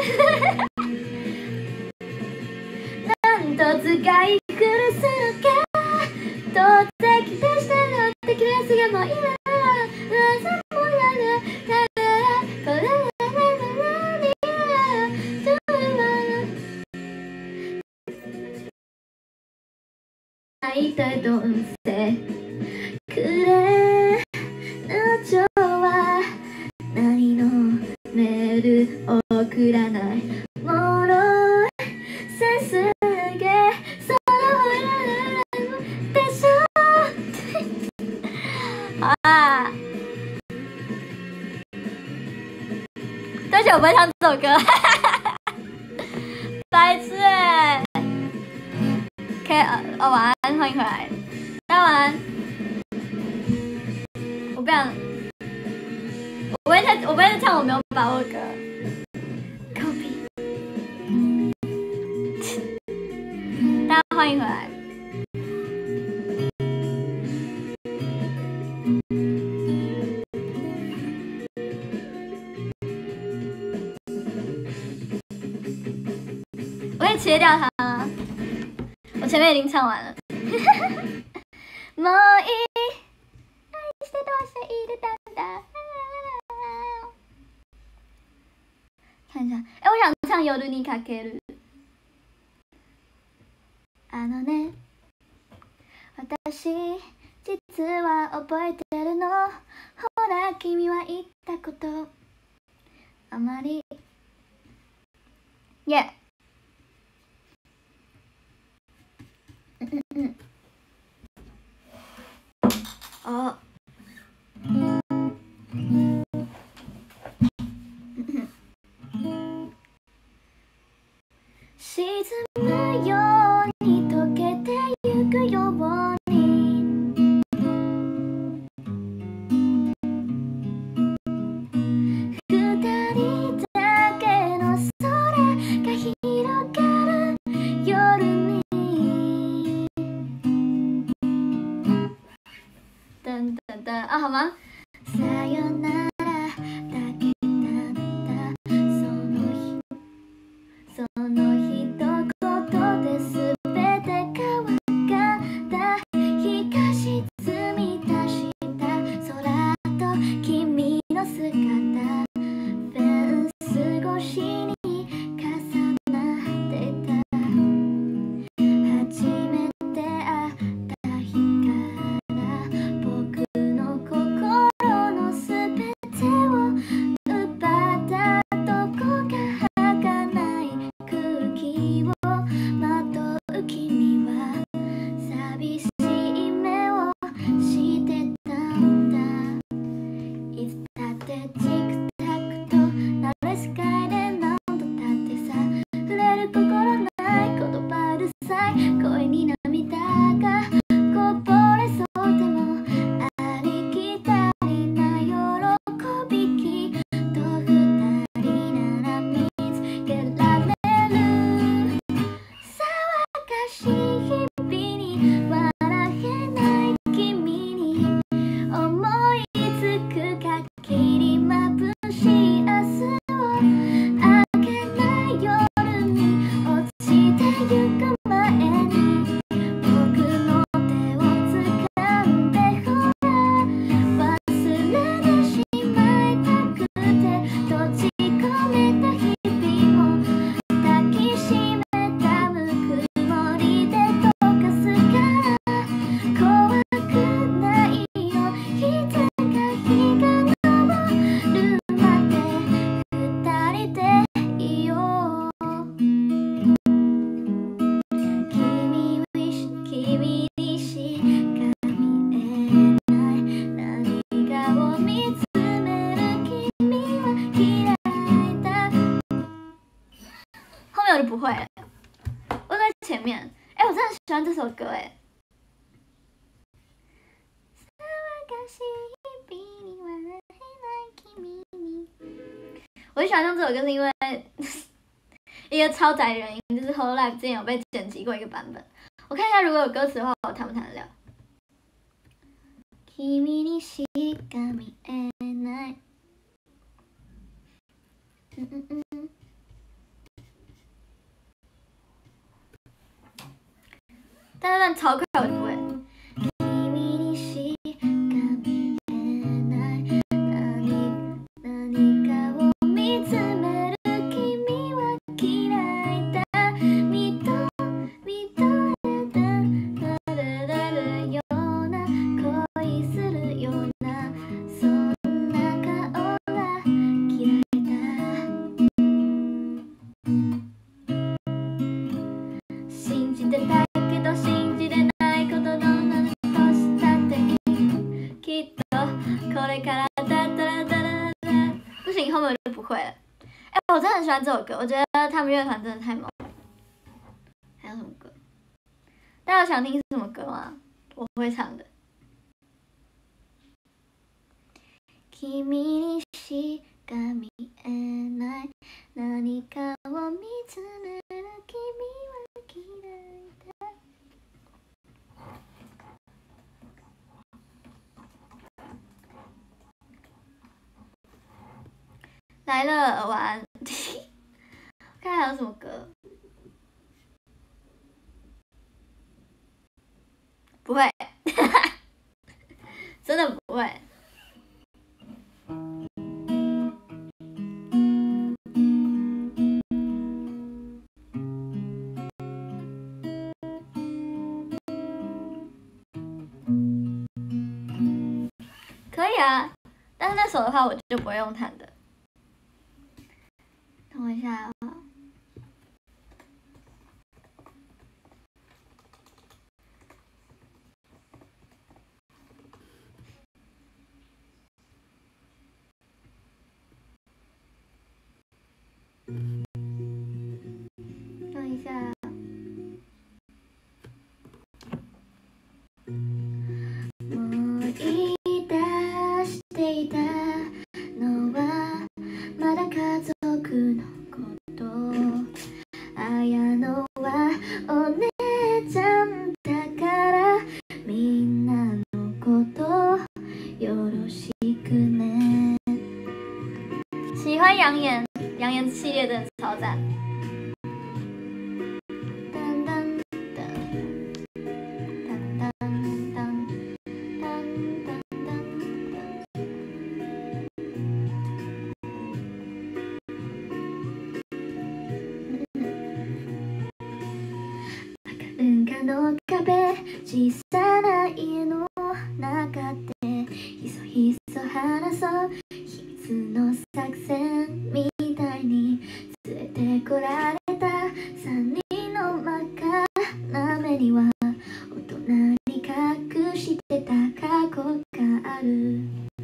なんと使い古すのかどうせ期待したのって気がすがもう今噂もやるからこれは何にどうは一体どうせくれの情は何のメール送らないものせすげそのでしょああ起我不会唱这首歌，白痴哎、欸。K 哦晚安，欢迎回来，大家晚安。我不想，我不会再，我不会再唱我没有把握的歌。狗屁！大家欢迎回来。我可以切掉它吗？我前面已经唱完了。もういい、愛してどうしているんだ。看一下，哎，我想唱夜にかける。あのね、私実は覚えてるの。ほら君は言ったこと。あまり。Yeah。嗯嗯嗯。哦。沈むように溶けてゆくように二人だけの空が広がる夜に噔噔噔啊，好吗？さよならだけだったその日その日我就不会了，我在前面。哎、欸，我真的很喜欢这首歌哎。我很喜欢唱这首歌，是因为一个超载人音，就是 Whole Life 之前有被剪辑过一个版本。我看一下，如果有歌词的话，我弹不弹得了？君にしか見えない。嗯嗯嗯。但是但超快，我就不会。不行，后面我就不会了。 哎、欸，我真的很喜欢这首歌，我觉得他们乐团真的太猛了。还有什么歌？大家有想听什么歌吗？我会唱的。君にしか見えない何かを見つめる君は綺麗だ。来了，晚安。看还有什么歌？不会，真的不会。可以啊，但是那首的话我就不会用弹的。等我一下啊。等一下。もう言い出していたのはまだ家族のこと綾乃はお姉ちゃんだからみんなのことよろしくね。喜欢杨言，杨言系列真的超赞。の壁小さな家の中でひそひそ話そう秘密の作戦みたいに連れてこられた三人の真っ赤な目には大人に隠してた過去がある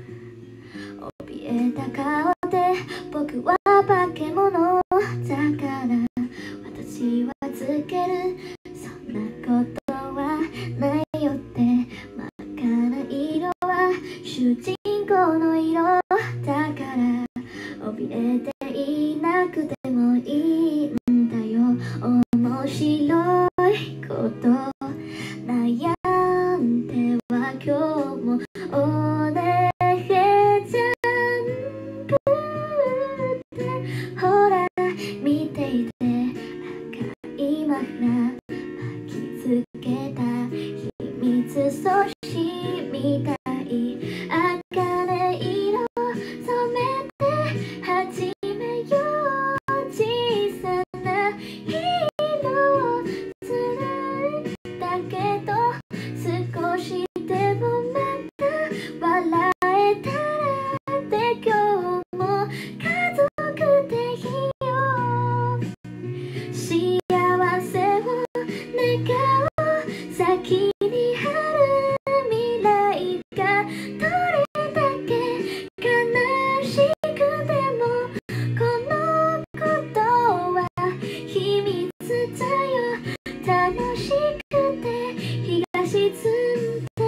怯えた顔で僕は化け物だから私はつけるそんなことはないよって真っ赤な色は主人公の色だから怯えていなくてもいいんだよ面白いこと悩んでは今日もおねへ全部でほら見ていて赤いマフラーつけた秘密装置みたい茜色染めて始めよう小さな色をつないだけど少しでもまた笑えたらって今日も家族でいよう幸せを願う先にある未来がどれだけ悲しくてもこのことは秘密だよ楽しくて日が沈んだ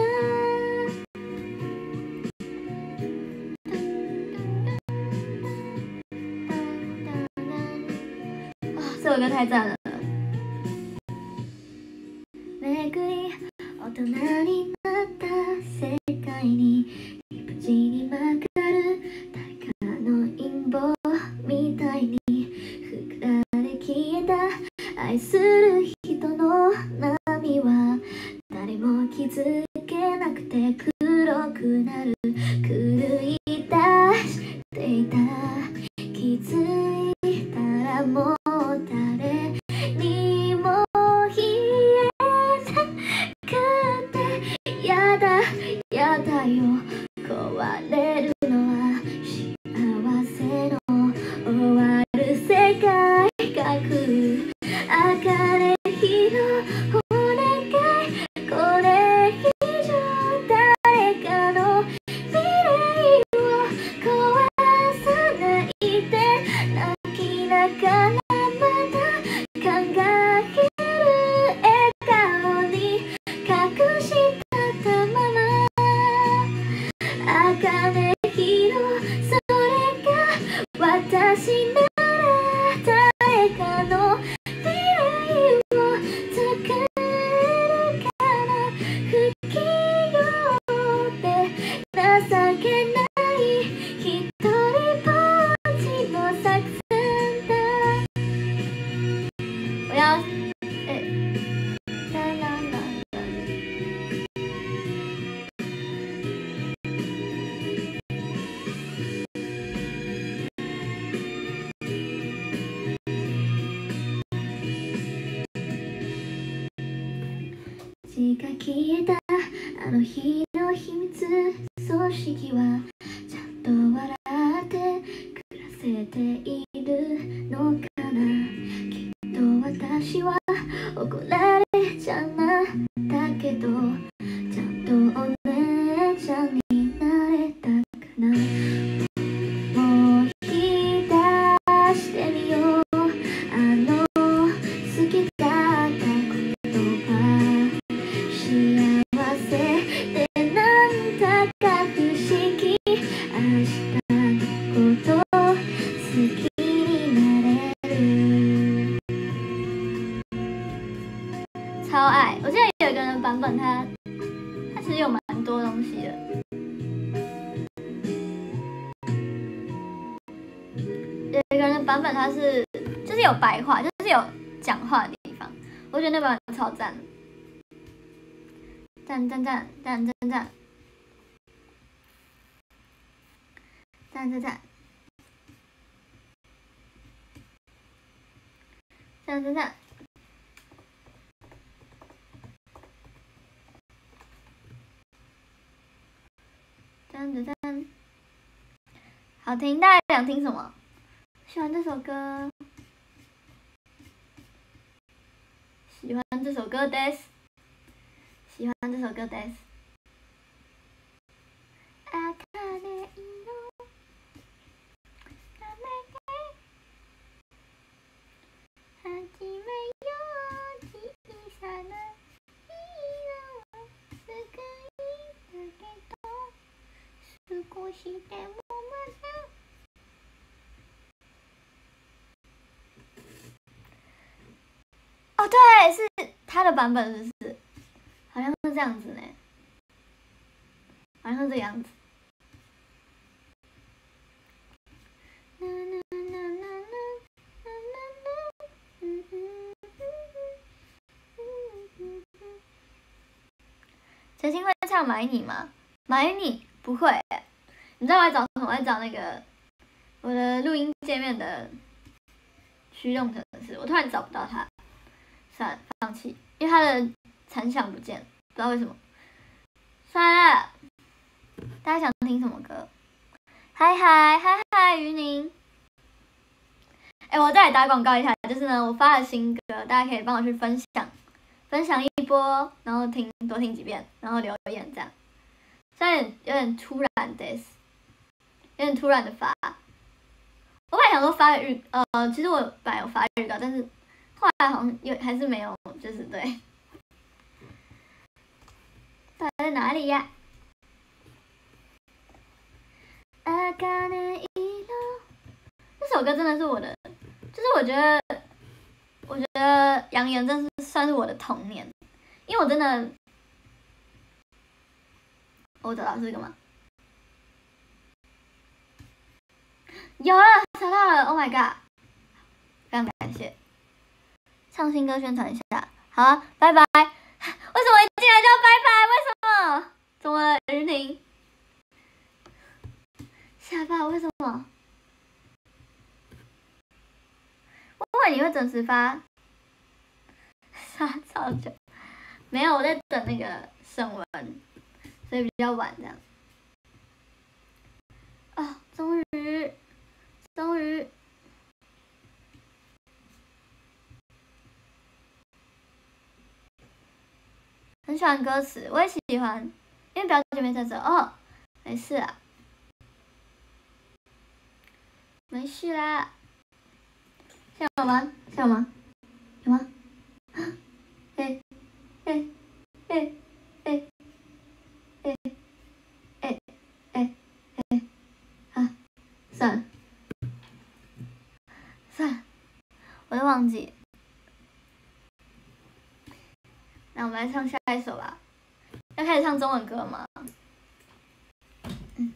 啊，这首歌太赞了。めぐり大人になった世界に理不尽に曲がる誰かの陰謀みたいに膨らんで消えた愛する人の波は誰も気づけなくて黒くなる狂い出していた気づいたらもう誰にもやだやだよ壊れるのは幸せの終わる世界が来る茜色お願いこれ以上誰かの未来を壊さないで泣き不器用で情けない一人ぼっちの作戦だ。我要诶，啦啦啦啦。血が消えたあの日の秘密葬式はちゃんと笑って暮らせているのかな。きっと私は怒られちゃなだけどちゃんとお姉ちゃんになれたかな。もう引き出してみようあの好きだった言葉。幸せでなんだか不思議明日のこと好きになれる。超爱！我记得有一个人版本他，他其实有蛮多东西的。有一个人的版本他是就是有白话，就是有讲话的地方，我觉得那版本超赞的。赞赞赞赞赞赞赞赞赞赞赞赞，赞赞赞，好听！大家想听什么？喜欢这首歌，喜欢这首歌です。喜欢这首歌です。哦，对，是他的版本，是不是？好像是这样子呢，好像是这个样子。陈星会唱《买你》吗？买你不会，你知道我在找什么？我在找那个我的录音界面的驱动程式，我突然找不到它，算了，放弃，因为它的残响不见，不知道为什么。算了，大家想听什么歌？嗨嗨嗨嗨，于宁。哎，我再来打广告一下，就是呢，我发了新歌，大家可以帮我去分享，分享一波，然后听多听几遍，然后留言这样。虽然有点突然的，有点突然的发。我本来想说发预，呃，其实我本来有发预告，但是后来好像有还是没有，就是对。到底在哪里呀？这首歌真的是我的，就是我觉得，我觉得杨言真是算是我的童年，因为我真的，我找到是这个吗？有了，找到了 ！Oh my god， 非常感谢。唱新歌宣传一下，好啊，拜拜。为什么一进来就要拜拜？为什么？怎么了，于宁？下巴为什么？我以为你会准时发，发超久。没有，我在等那个审文，所以比较晚这样。啊，终于，终于。很喜欢歌词，我也喜欢，因为表姐没在这哦，没事啊，没事啦。现在有吗？现在有吗？有吗？哎哎哎哎哎哎哎哎啊！算了算了，我都忘记。那我们来唱下一首吧。 要开始唱中文歌吗？嗯，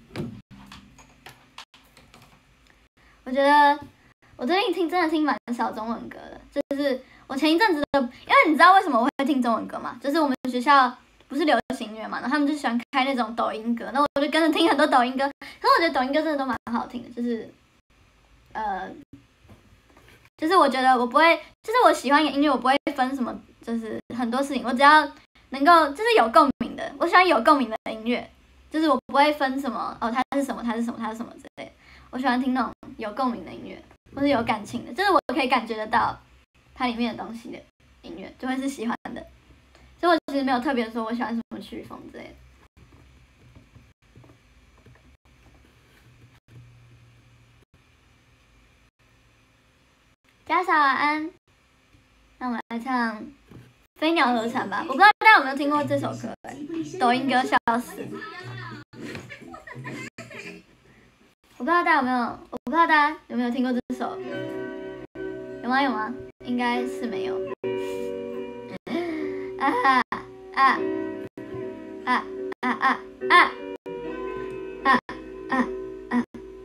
我觉得我最近听真的听蛮少中文歌的，就是我前一阵子的，因为你知道为什么我会听中文歌吗？就是我们学校不是流行音乐嘛，然后他们就喜欢开那种抖音歌，那我就跟着听很多抖音歌，可是我觉得抖音歌真的都蛮好听的，就是呃，就是我觉得我不会，就是我喜欢一个音乐，我不会分什么，就是很多事情，我只要能够就是有共鸣的，我喜欢有共鸣的音乐，就是我不会分什么哦，它是什么，它是什么，它是什么之类的，我喜欢听那种有共鸣的音乐，或是有感情的，就是我可以感觉得到它里面的东西的音乐，就会是喜欢的。所以我其实没有特别说我喜欢什么曲风之类的。家嫂晚安，那我们来唱《飞鸟和蝉》吧。我不知道大家有没有听过这首歌、欸，抖音歌笑死。我不知道大家有没有，我不知道大家有没有听过这首，有吗？有吗？应该是没有。啊啊啊啊啊啊啊啊啊啊！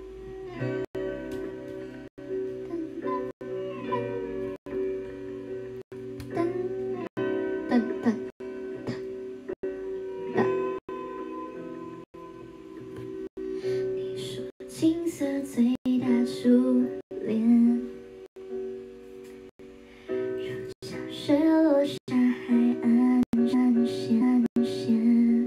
噔噔噔噔。你说金色最大初恋，如小雪落下海岸闪现现。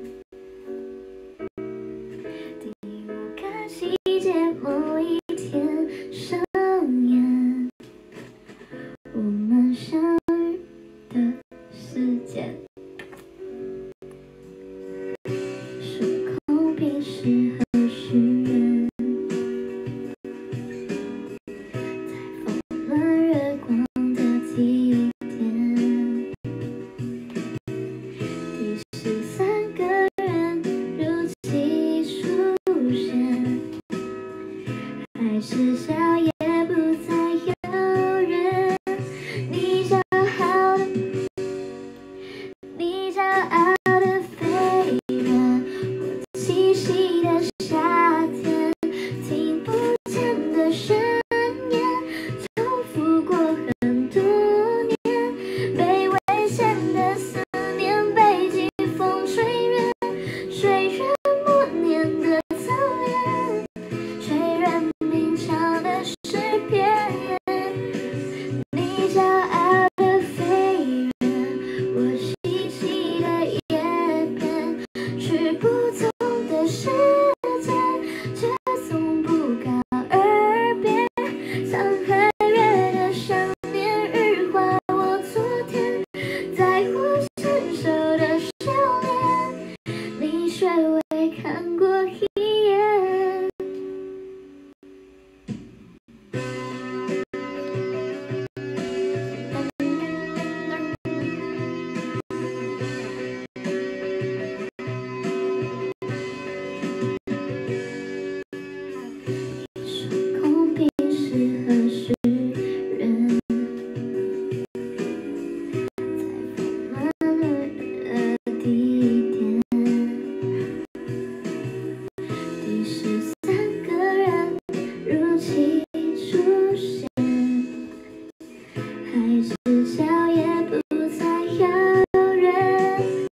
第五个季节某一天上演，我们相遇的时间。时空平时和许愿，在丰满月光的地点，第十三个人如期出现，还是笑也不再有人。你骄傲的，你骄傲的飞远，我栖息的夏天，听不见的宣言，重复过很多年，被危险的思念，被季风吹远，水源默念的侧脸，水源鸣唱的诗篇。你骄傲的飞远，我栖息的叶片，去不同的世界，却从不告而别。沧海月的想念，羽化我昨天，在我成熟的笑脸，你却未看过一眼。时空平时和许愿，在丰满的地点，第十三个人如期出现，还是笑也不再有人。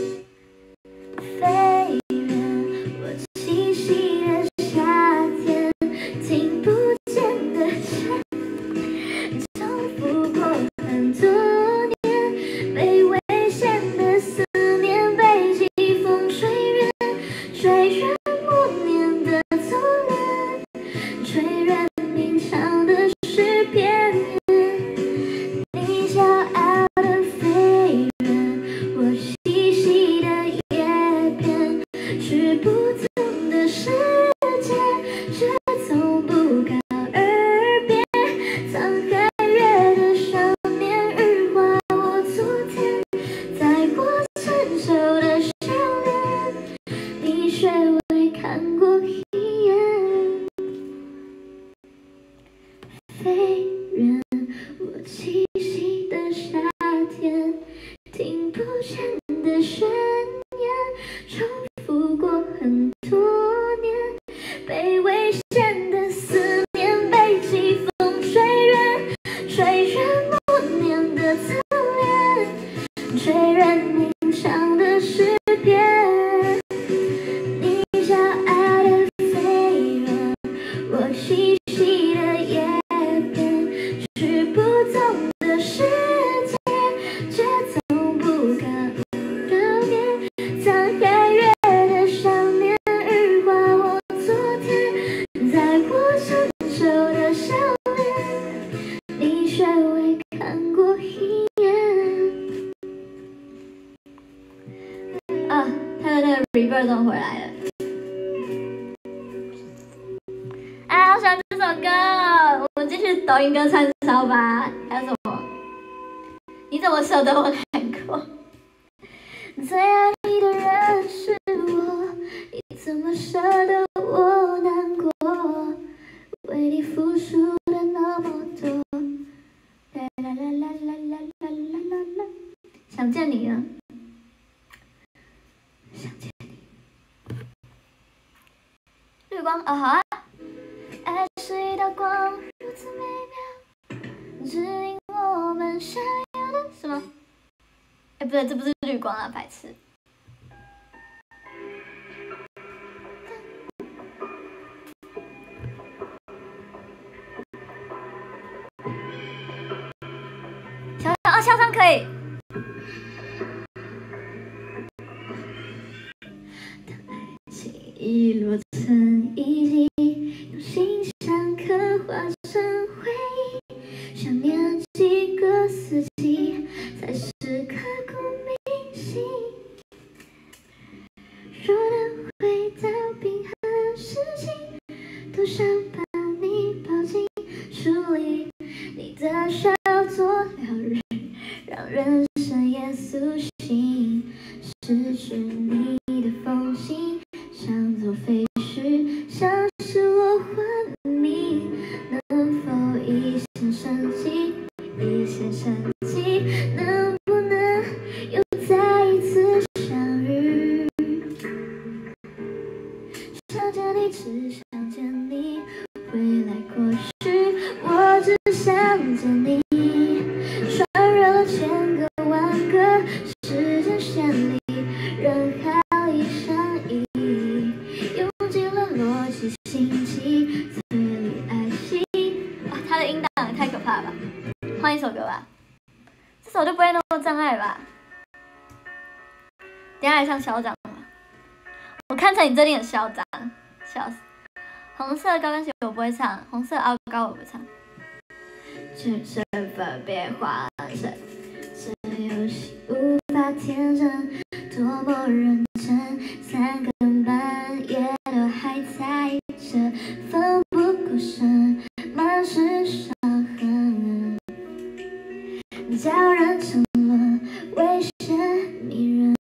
飞远，我栖息的夏天，听不见的声，重复过很多年，被危险的思念，被季风吹远，水源默念的侧脸，吹远鸣唱的诗篇。你骄傲的飞远，我栖息的叶片，去不同的世界，却从不告而别。沧海月的想念，羽化我昨天，在我成熟的笑脸，你却未看过一眼。飞远，我栖息的夏天，听不见的宣言， 很多年，被危险的思念，被季风吹远，吹远默念的侧脸，吹远鸣唱的诗篇。你骄傲的飞远，我栖息的夜边，去不同的世界，却从不敢告别。藏黑月的想念，羽化我昨天，在我成熟的笑脸，你却未看过一眼。啊，他的那个 reverb 怎么回来了？啊，好喜欢这首歌！我们继续抖音歌串烧吧。还有什么？你怎么舍得我难过？最爱你的人是我，你怎么舍得我难过？为你付出的那么多，啦啦啦啦啦啦啦啦啦，想见你了，想见你。绿光啊，好啊。爱是一道光，如此美妙，指引我们想要的什么？哎，不对，这不是绿光啊，白痴。小张啊，小张可以。当爱情遗落成遗迹，用心想刻画成回忆，想念几个四季，才是刻骨铭心。若能回到冰河时期，多想把你抱进书里，你的笑做疗愈，让人深夜苏醒。失去你的风信，像座废墟，像是我昏迷，能否一线生机，一线生机，能不能又再一次相遇？想见你，只想见你，未来过去，我只想见你，穿越了千个万个时间线里，人海里相依，用尽了逻辑心机，嘴里爱惜。哇，他的音档也太可怕了吧！换一首歌吧，这首就不会那么障碍吧？等一下来唱嚣张吧，我看成你这里很嚣张，笑死！红色高跟鞋我不会唱，红色凹高我不唱。只身份别换成，这游戏无法天真，多么认真，三更半夜都还在这，奋不顾身，满是伤痕，叫人沉沦，危险迷人。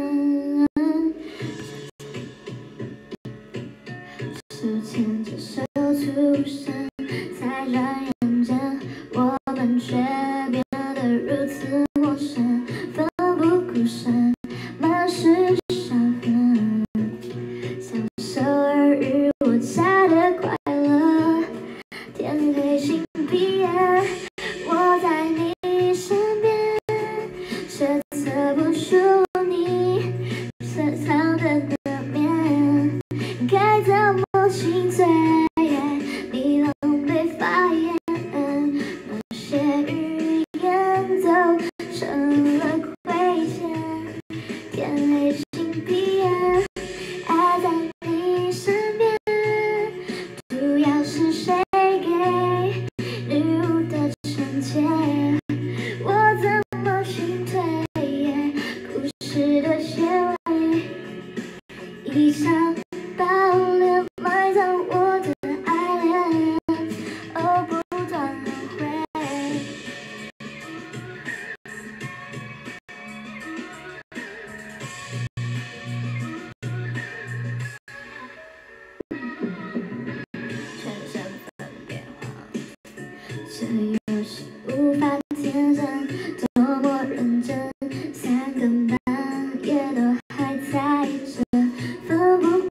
手牵着手出生，才算认真，我们却变得如此陌生，奋不顾身，满是伤痕，享受尔虞我诈的快乐，天黑请闭眼，我在你身边，却测不出你深藏的那面，该怎么心醉？你狼狈发言，那些语言都成了亏欠。天黑请闭眼，爱在你身边，毒药是谁给女巫的惩戒？我怎么进退？故事的结尾，一场爆裂埋葬我的爱恋，哦，不断轮回。全身粉变化，这游戏无法天真，多么认真，三更半夜都还在这，奋不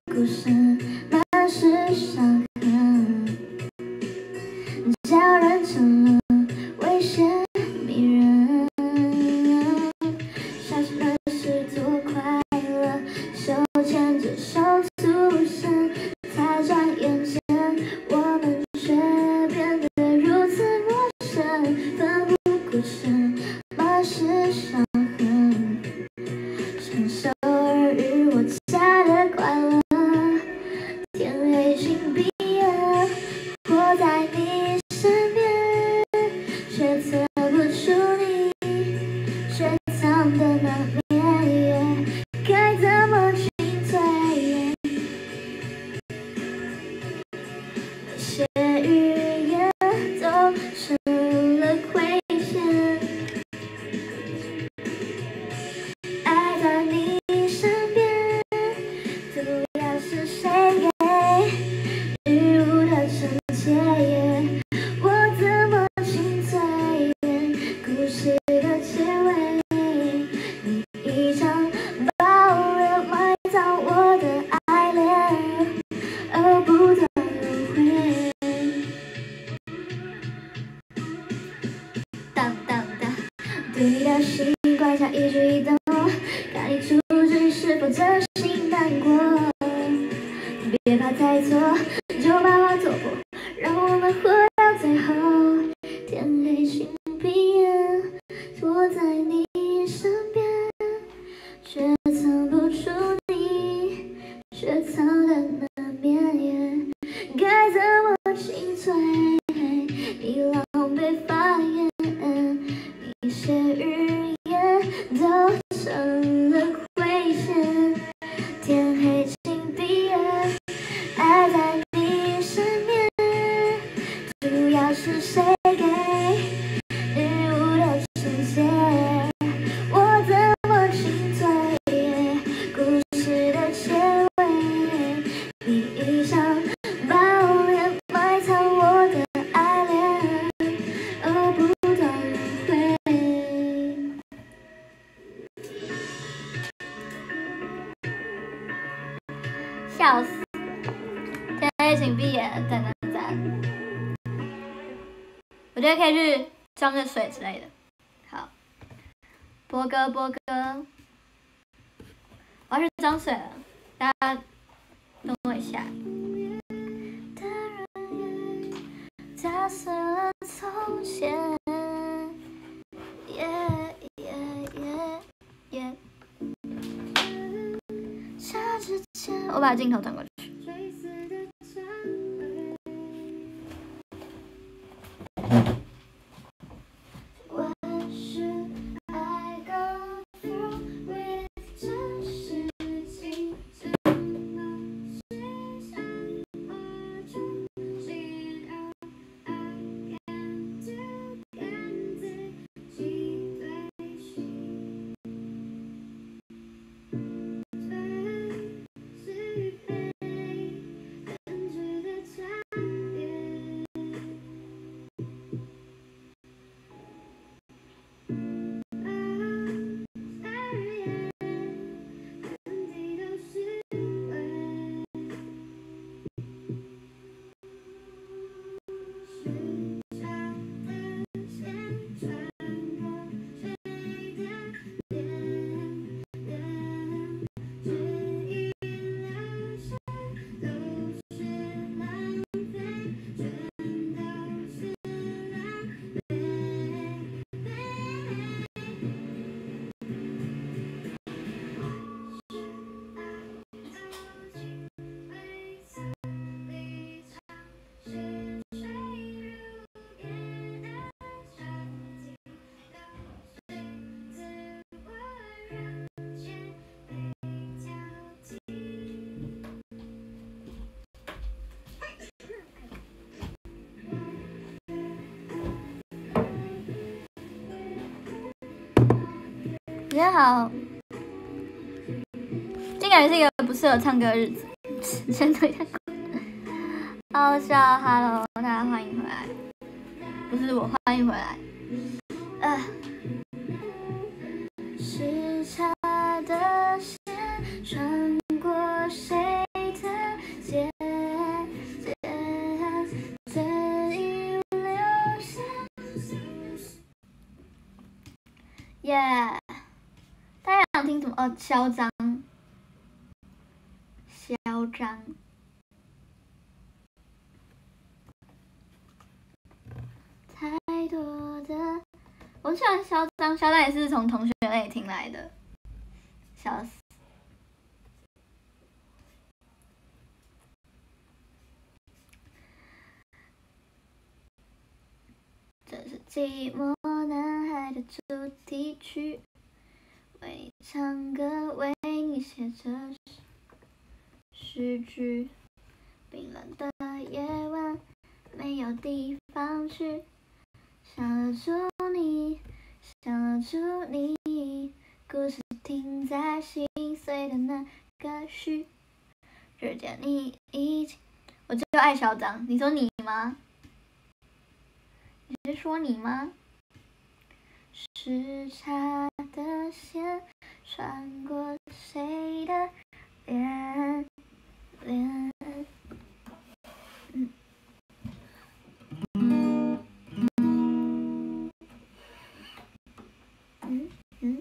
别怕猜错，就把话做破，让我们活到最后。天黑请闭眼，我在你身边，却藏不住你雪藏的那绵延，该怎么进退？你狼狈发言，你写语言都成了危险。天黑请闭眼，爱在你身边，主要是谁给日无的倾斜？我怎么进退？故事的结尾，你已像爆裂埋藏我的爱恋，而不断轮回。笑死！天黑请闭眼，赞赞赞！我觉得可以去装个水之类的。好，波哥波哥，我要去装水了，大家等我一下。砸碎了从前，耶耶耶耶。下之前，我把镜头转过去。大家好，今感觉是一个不适合唱歌的日子，真的太过好笑。Hello， 大家欢迎回来，不是我欢迎回来。呃，时差的线穿过谁的肩，剪影流下。耶！大家想听什么？哦，嚣张，嚣张。太多的，我喜欢嚣张，嚣张也是从同学那里听来的，笑死。这是寂寞男孩的主题曲。为你唱歌，为你写着诗句。冰冷的夜晚，没有地方去，想得住你，想得住你。故事停在心碎的那个序，日渐你已经，我就爱嚣张。你说你吗？你是说你吗？时差的线穿过谁的脸脸？嗯嗯嗯。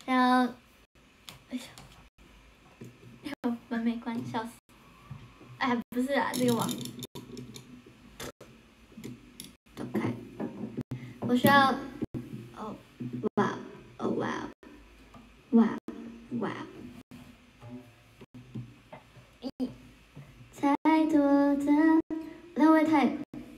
然后，哎呀，哎呦，门没关，笑死！哎，不是啊，这个网走开，我需要，哦，哇，哦哇，哇，哇，一，太多的，它会不会太？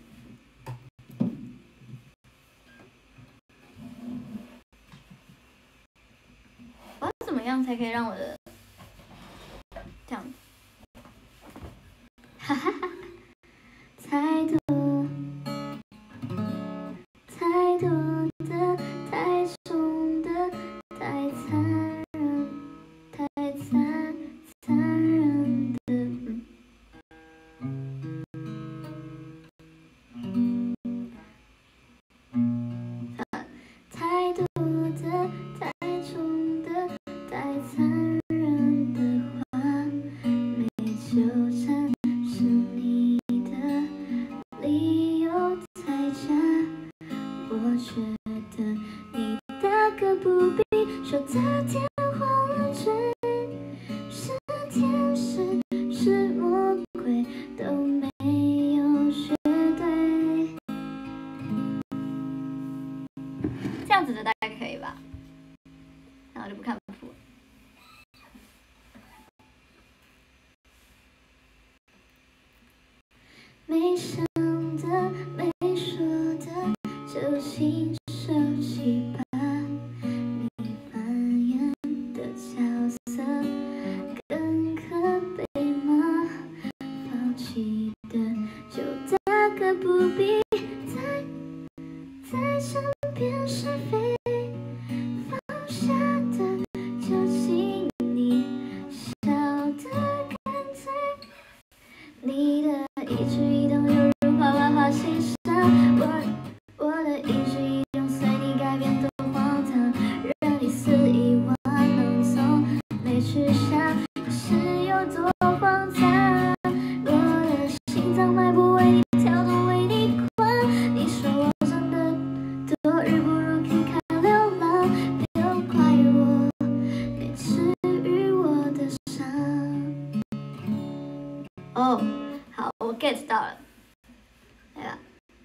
我要怎么样才可以让我的这样？哈哈哈！太多，太多的，太重的，太残忍，太残残忍的，嗯，太多的，太重的，太残忍的话，没纠缠是你的理由太假。我觉得你大可不必说的天花乱坠，是天使是魔鬼都没有绝对。这样子的大概可以吧？那我就不看谱。没想的，没说的，就请收起吧。你扮演的角色更可悲吗？放弃的就大可不必再在身边是非，放下的就请你笑得干脆。你的一举一动犹如画外画欣赏，我我的一举一动随你改变多荒唐，让你肆意玩弄，从没去想是有多荒唐。我的心脏脉搏为你跳动，为你狂。你说我长得多日不如去看流浪，别怪我没治愈我的伤。哦，好，我 get 到了，来吧。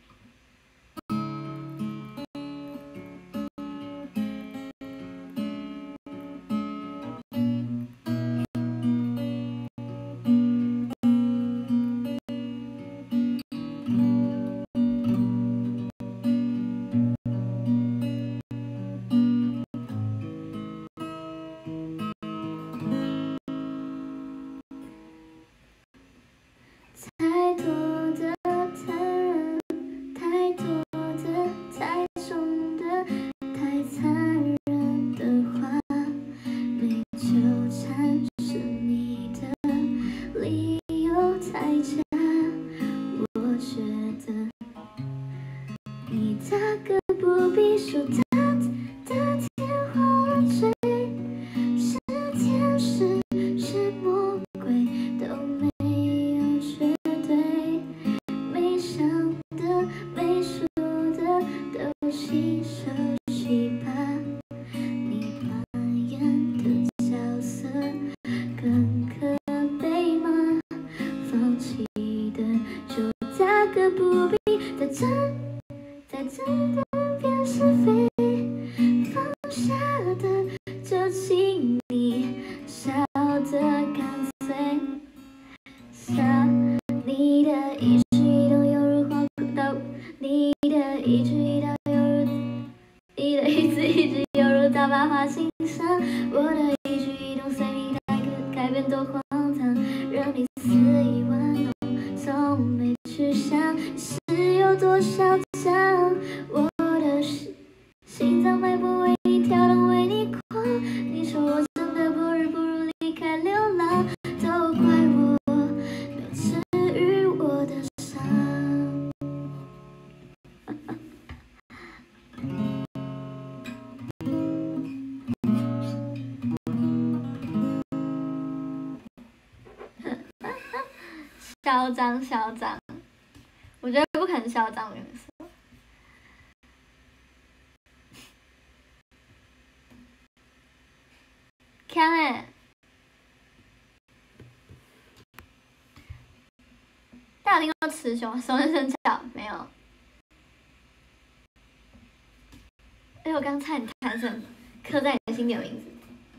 太多的残忍，太多的，太重的，太残忍的话，没纠缠是你的理由太假。我觉得你大可不必说的的天花乱坠，是天使是魔鬼都没有绝对，没想的没说的都请收起吧。你扮演的角色更可悲吗？放弃的就大可不必再争再争的辨是非，放下的就请你笑得干脆。笑，你的一举一动犹如黄刀，你的一举一动犹如你的一字一句犹如刀疤划心上，我的一举一动随你改改变多荒唐，让你肆意玩弄，从没去想是有多嚣张。我的心心脏脉搏为你跳动，为你狂。你说我真的不日不如离开流浪，都怪我没治愈我的伤。嚣张嚣张，我觉得不可能嚣张，我跟你说。 雌雄，熟能生巧，没有。哎，我刚差点弹成刻在你心底的名字。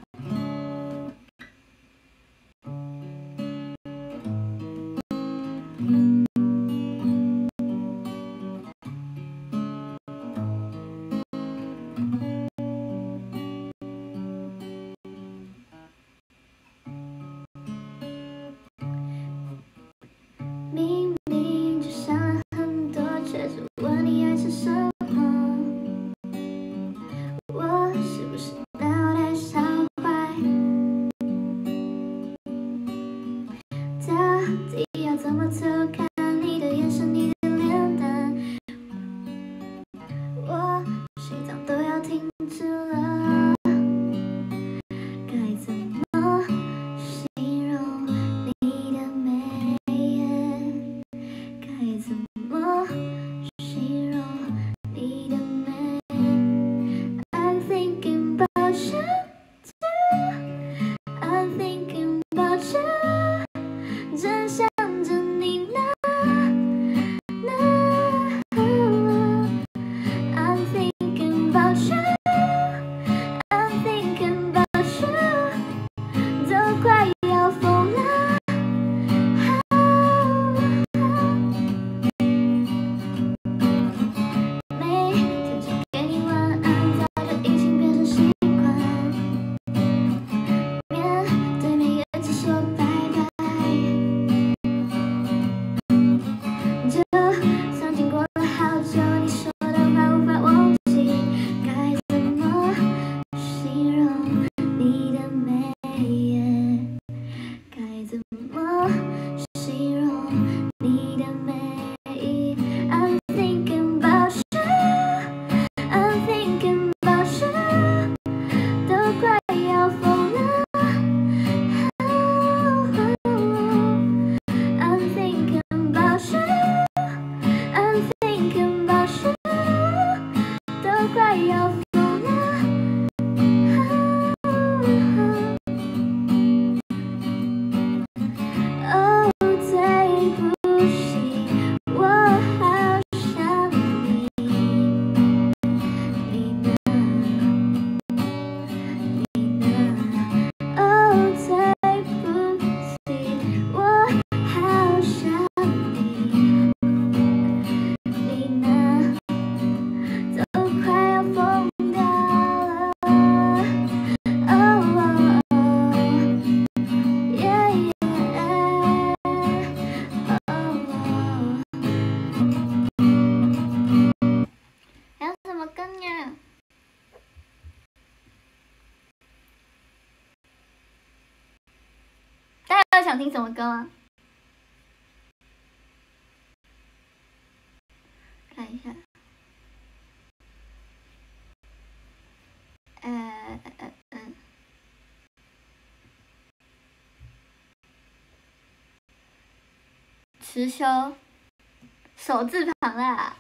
明明就想了很多，却是问你爱吃什么。我是不是脑袋烧坏？到底要怎么偷看你的眼神，你的脸蛋？我心脏都要停止了，该怎么形容你的美颜？该怎么形容你的美？I'm thinking about you, I'm thinking about you， 正想着你呢呢。I'm thinking about you, I'm thinking about you， 都快要疯了。每天只给你晚安，早就已经变成习惯。面对面也只说拜拜，就算经过了好久，你说的话无法忘记。该怎么形容你的美颜？该怎么形容你的美？I'm thinking about you, I'm thinking about you， 都快要疯了。I'm thinking about you, I'm thinking about you， 都快要疯了。哦，对不起，我好想你，你呢？你呢？哦，对不起，我好想你，你呢？都快要疯掉了。哦哦哦，yeah yeah，哦哦。还有什么歌呀？大家有想听什么歌吗？看一下。呃呃嗯，辞修，手字旁啦，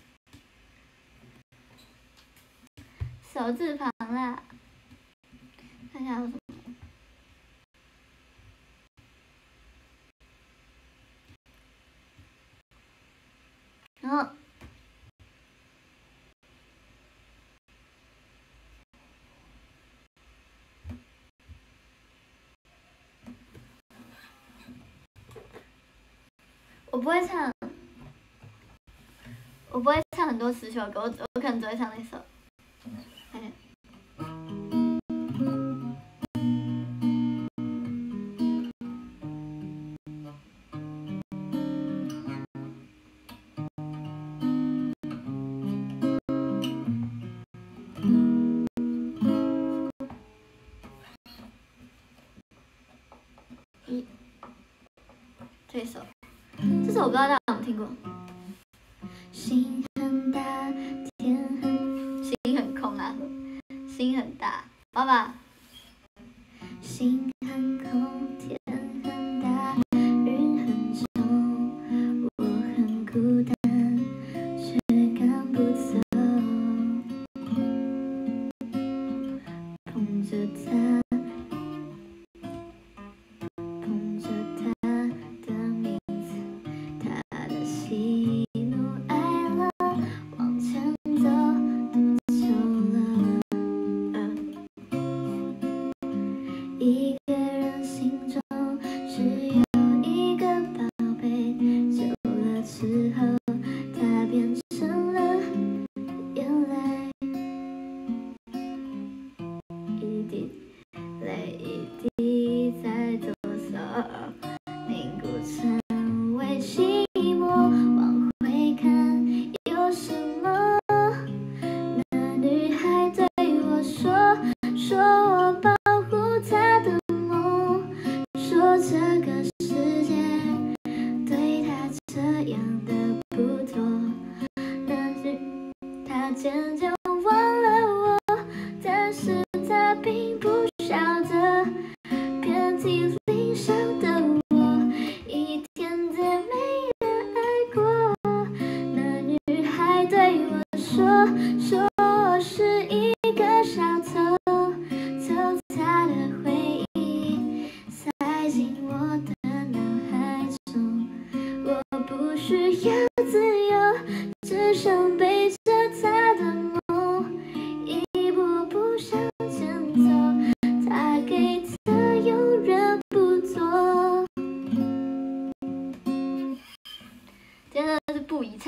手字旁啦，看一下有什么。然后我不会唱，我不会唱很多辞修歌，我我可能只会唱那首。哎，一，这首，这首我不知道大家有没有听过。心很大，天很，心很空啊，心很大，爸爸。心很空，天很大，云很重，我很孤单，却赶不走。捧着它，捧着它的名字，它的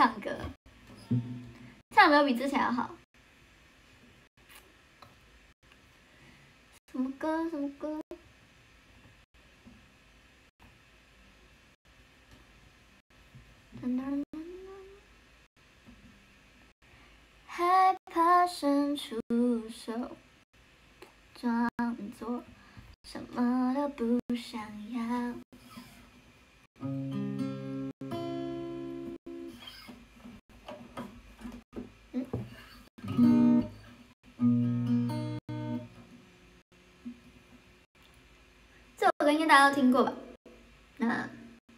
唱歌，唱没有比之前要好。什么歌？什么歌？害怕伸出手，装作什么都不想要。这首歌应该大家都听过吧？那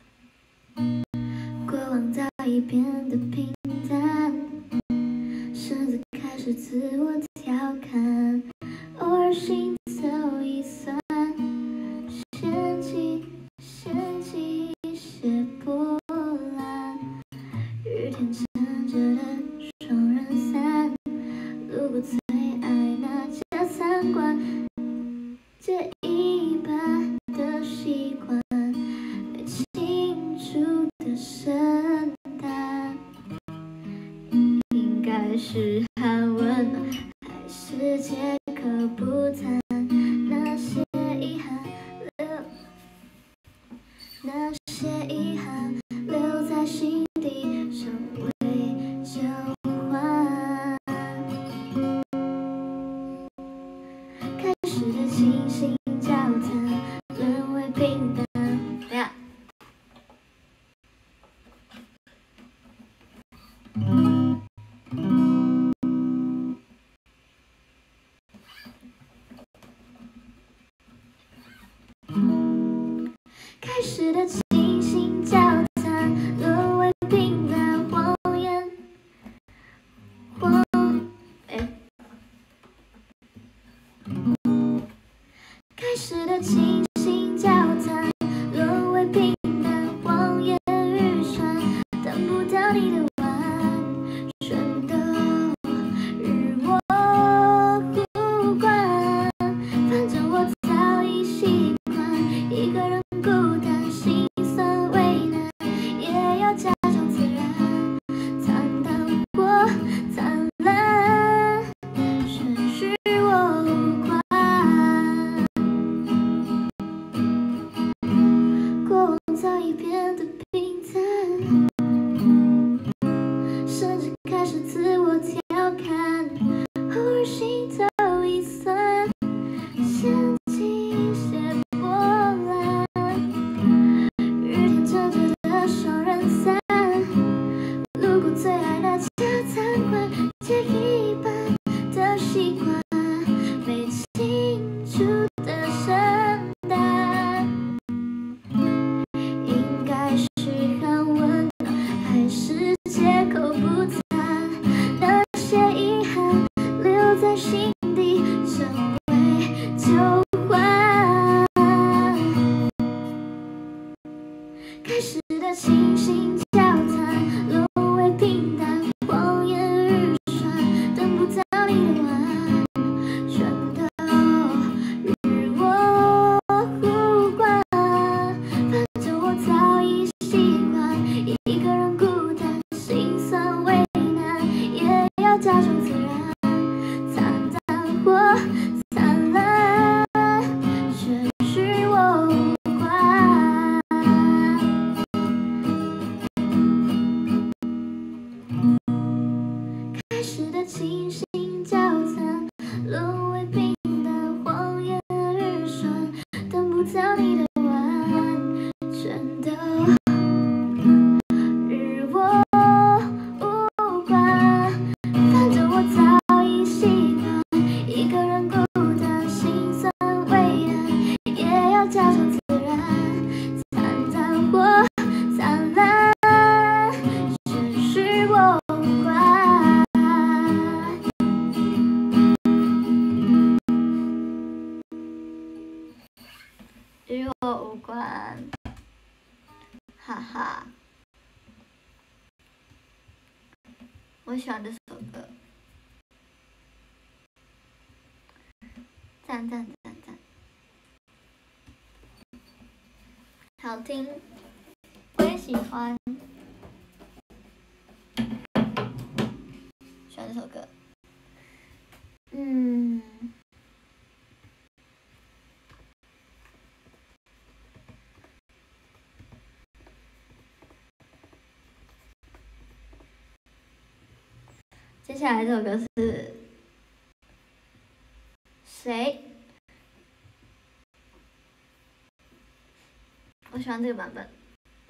过往早已变得平淡，甚至开始自我调侃，偶尔心头一酸，掀起掀起一些波澜。雨天撑着的双人伞，路过最爱那家餐馆，借一半的习惯，没庆祝的圣诞，应该是寒温暖，还是借口不谈那些遗憾，留那些遗憾留在心底，成为旧欢。开始的倾心交谈，沦为平淡。等下，开始的倾心交谈，沦为平淡谎言。谎，哎，开始的倾心交谈，沦为平淡谎言预算，等不到你的晚，全都与我无关。反正我早已习惯一个人孤单，心酸为难，也要假装自然，坦荡过灿烂，全是我无关。过往早已变得平淡，甚至开始自我调侃，偶尔心头一酸，掀起一些波澜。雨天撑着的双人伞，路过最爱那家餐馆，借一半的习惯，没庆祝的圣诞，应该是寒温暖，还是借口不谈那些遗憾留在心底，成为旧欢。开始的倾心交谈，沦为平淡谎言预算，等不到你的晚，全都与我无关。反正我早已习惯一个人孤单，心酸为难，也要假装自然，坦荡或灿烂，全是我无关。开始的倾心交谈，沦为平淡谎言预算，等不到你的晚，全都与我无关。反正我早已习惯一个人孤单，心酸为难，也要假装自然，坦荡或灿烂，全是我无关。与我无关，哈哈。我喜欢这首歌，赞赞赞赞，好听，我也喜欢。 歌。嗯，接下来这首歌是谁？我喜欢这个版本。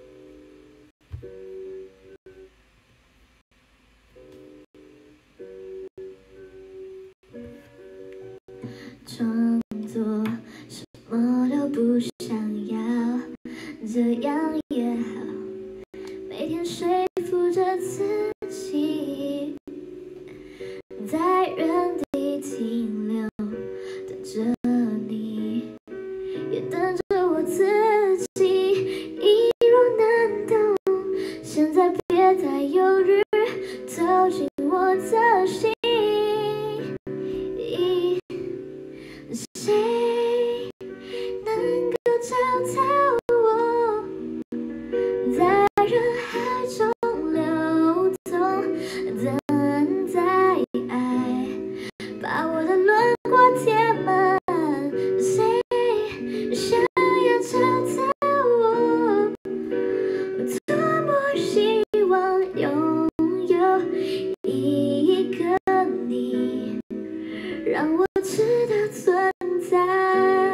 装作什么都不想要，这样也好。每天说服着自己，在原地停留，等着你，也等着我自己。一如难懂，现在别再犹豫，走进我的心。谁能够找到我，在人海中流动，等待爱把我的轮廓填满。谁想要找到我，我多么希望拥有一个你，让我知道存在。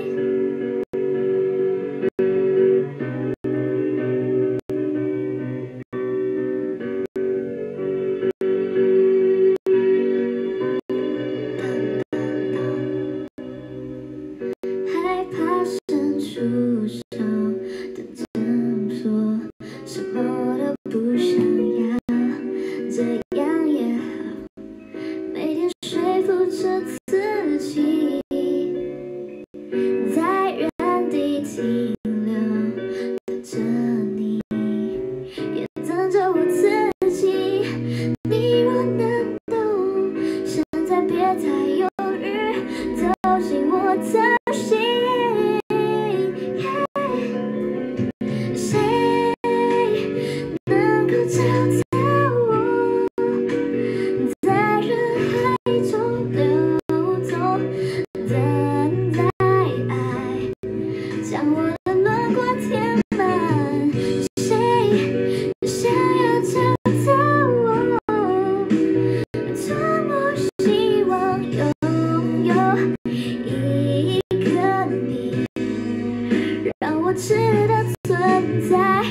害怕伸出手的挣脱，什么都不想要，这样也好。每天说服着自己，在原地停留，等着你，也等着我自己。你若能懂，现在别再犹豫，走进我的心。谁能够找到我，在人海中流动，等待爱将我的轮廓填满。谁想要找到我，多么希望拥有一个你，让我知道存在。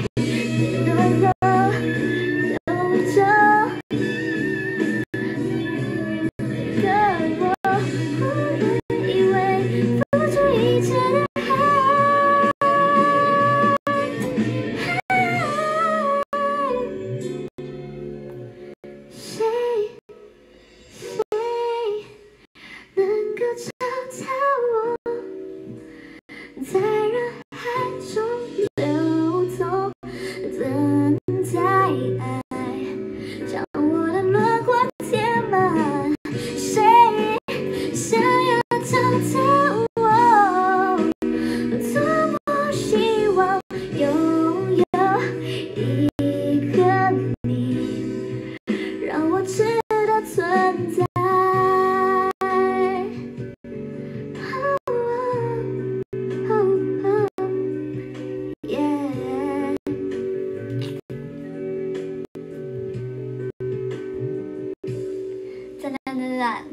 在人海中流动，等待爱将我的轮廓填满。谁想要找到我，多么希望拥有一个你，让我知道存在。赞赞赞赞！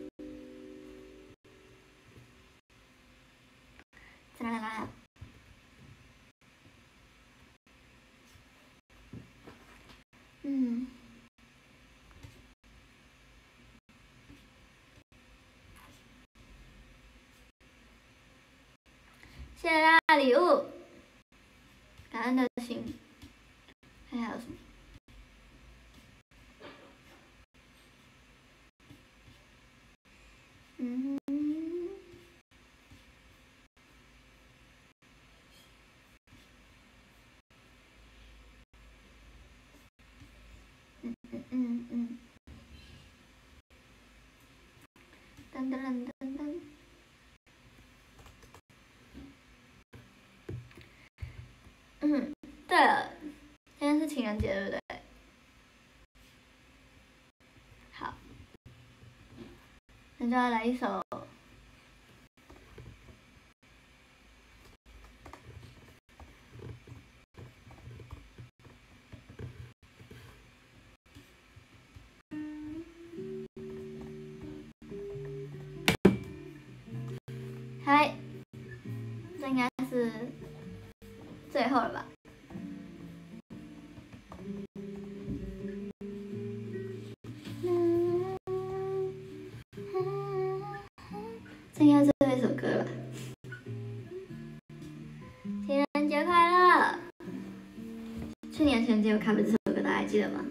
赞赞赞！嗯，谢谢大家礼物，感恩的心。看还有什么？嗯。嗯嗯嗯嗯。噔噔噔噔噔。嗯，对了，今天是情人节，对不对？好， 就要来一首。嗨，这应该是最后了吧？这应该是最后一首歌了吧？情人节快乐！去年情人节有 cover 这首歌，大家还记得吗？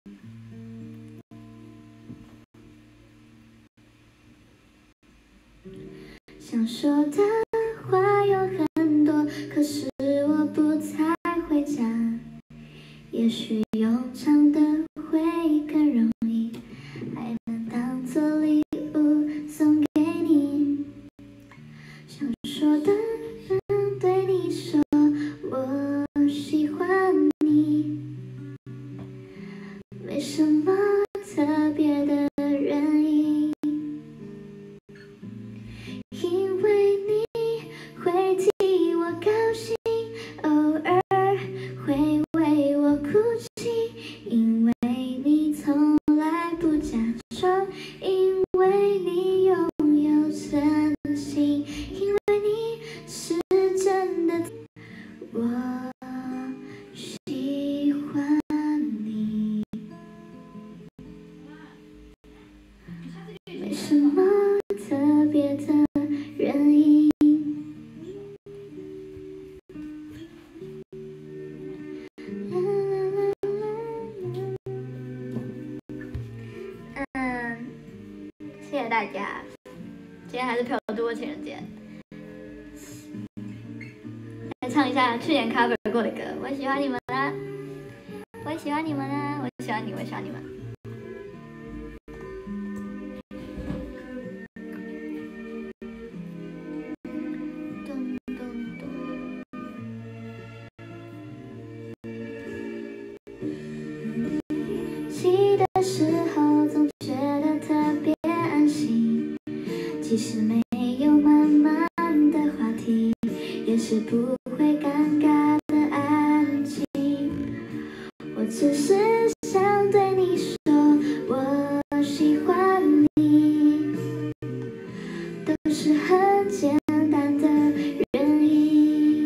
想说的话有很多，可是我不太会讲。也许用唱的会更容易，还能当作礼物送给你。想说的想对你说，我喜欢你，没什么特别的原因。因为你会替我高兴，偶尔会为我哭泣，因为你从来不假装，因为你拥有真心，因为你是真的，我喜欢你，没什么特别的原因。嗯，谢谢大家，今天还是陪我度过情人节。来唱一下去年 cover 过的歌，我喜欢你们啊，我喜欢你们啊，我喜欢你，我喜欢你们。起的时候总觉得特别安心，即使没有满满的话题，也是不会尴尬的安静。我只是想对你说，我喜欢你，都是很简单的原因。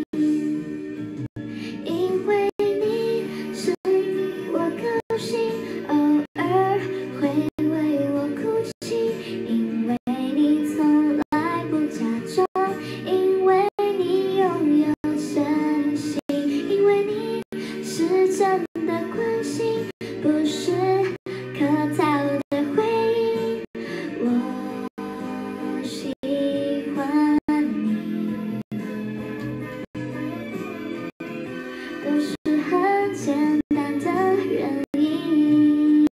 因为你是我高兴，偶尔会为我哭泣，因为你从来不假装，因为你拥有真心，因为你是真的关心，不是客套的回应。我喜欢你，都是很简单的原因，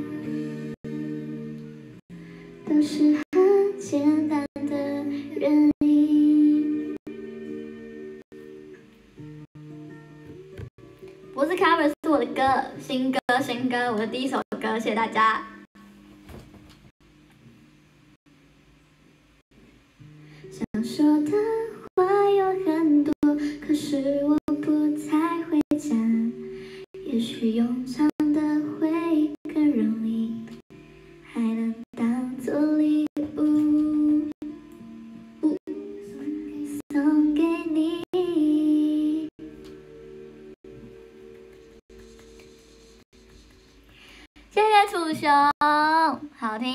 都是很简单的原因。不是 cover， 是我的歌，新歌，新歌，我的第一首歌，谢谢大家。想说的话有很多，可是我不太会讲。也许用唱的会更容易，还能当作礼物送给你。谢谢楚雄，好听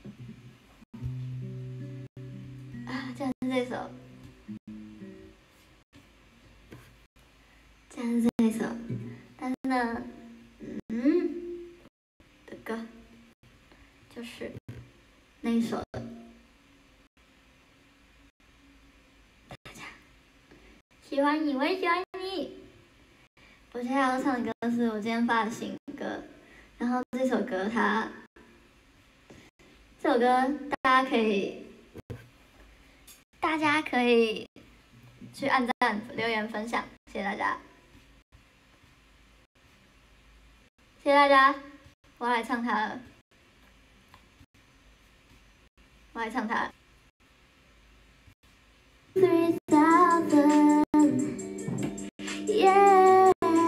啊！这是这首，这是这首，但是呢，嗯，的歌就是那一首的。大家喜欢你，我也喜欢你。我现在要唱的歌是我今天发的新歌，然后这首歌它，这首歌大家可以，大家可以去按赞、留言、分享，谢谢大家，谢谢大家，我要来唱它了。 我来唱它。Yeah.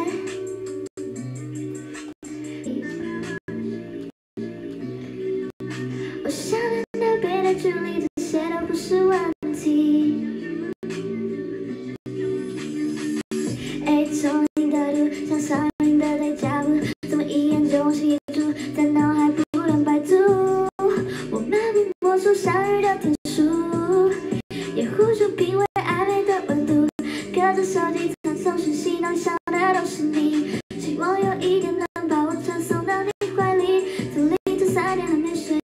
我想得到别的距离，这些都不是问题。哎，从你的路像上瘾的在脚步，怎么一眼就往心一住，在脑海不断摆渡。我漫步摸索相遇的天数，也互助品味暧昧的温度。隔着手机传送讯息，能想的都是你。希望有一天能把我传送到你怀里。从凌晨三点还没睡，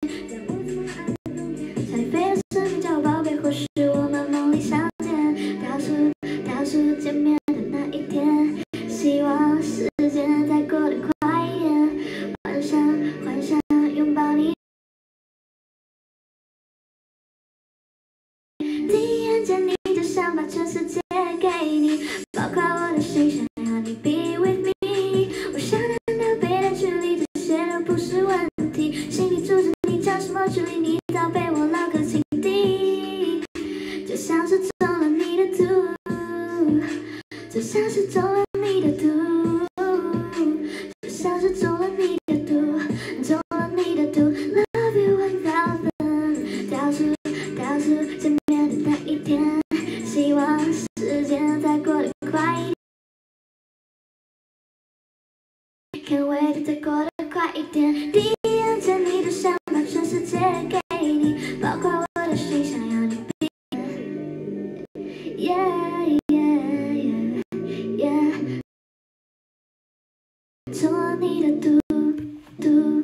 想你飞的生命叫我宝贝，或许我们梦里相见，倒数倒数见面的那一天。希望时间再过得快一点，幻想幻想拥抱你。第一眼见你就想把全世界给你，包括我的心，想要你 be with me。我想得到别的距离，这些都不是问题。心里住着你，叫什么距离？你早被我牢刻心底，就像是中了你的毒，就像是中了你的毒，就像是中了你的毒，中了你的毒。Love you one thousand， 倒数倒数见面的那一天，希望时间再过得快一点。Can't wait 再过得快一点。第一眼见你就想把全世界给你，包括我的心，想要你 be。Yeah yeah yeah yeah。中了你的毒毒。